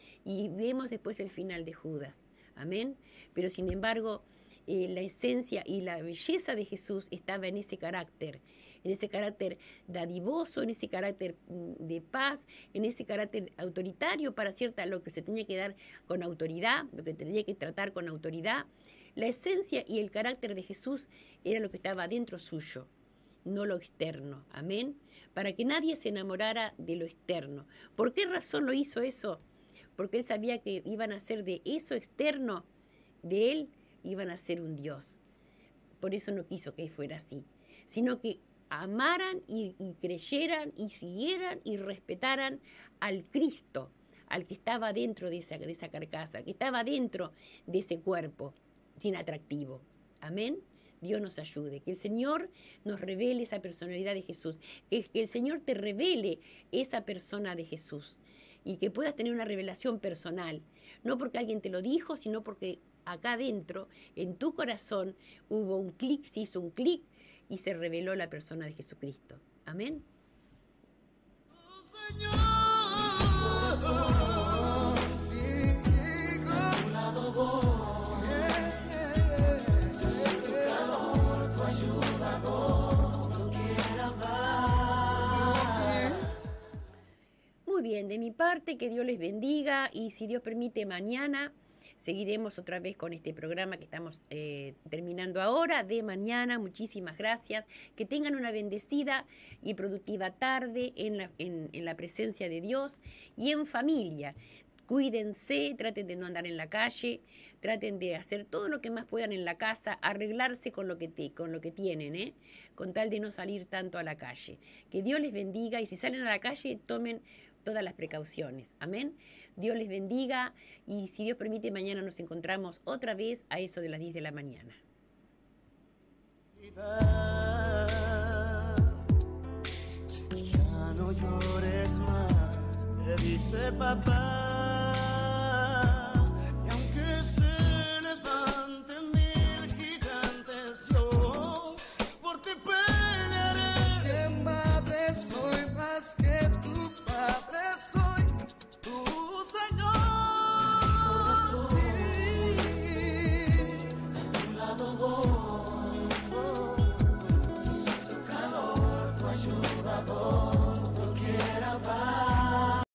Y vemos después el final de Judas, amén. Pero sin embargo, eh, la esencia y la belleza de Jesús estaba en ese carácter, en ese carácter dadivoso, en ese carácter de paz, en ese carácter autoritario para cierta, lo que se tenía que dar con autoridad, lo que tenía que tratar con autoridad. La esencia y el carácter de Jesús era lo que estaba dentro suyo, no lo externo, amén, para que nadie se enamorara de lo externo. ¿Por qué razón lo hizo eso? Porque él sabía que iban a hacer de eso externo, de él, iban a ser un Dios. Por eso no quiso que fuera así, sino que amaran y, y creyeran y siguieran y respetaran al Cristo, al que estaba dentro de esa, de esa carcasa, que estaba dentro de ese cuerpo sin atractivo. Amén. Dios nos ayude, que el Señor nos revele esa personalidad de Jesús, que, que el Señor te revele esa persona de Jesús y que puedas tener una revelación personal, no porque alguien te lo dijo, sino porque acá adentro, en tu corazón, hubo un clic, se hizo un clic y se reveló la persona de Jesucristo. Amén. Muy bien, de mi parte, que Dios les bendiga, y si Dios permite, mañana seguiremos otra vez con este programa que estamos eh, terminando ahora, de mañana. Muchísimas gracias. Que tengan una bendecida y productiva tarde en la, en, en la presencia de Dios y en familia. Cuídense, traten de no andar en la calle, traten de hacer todo lo que más puedan en la casa, arreglarse con lo que, te, con lo que tienen, ¿eh? Con tal de no salir tanto a la calle. Que Dios les bendiga, y si salen a la calle, tomen todas las precauciones. Amén. Dios les bendiga, y si Dios permite, mañana nos encontramos otra vez a eso de las diez de la mañana. Ya no llores más, te dice papá.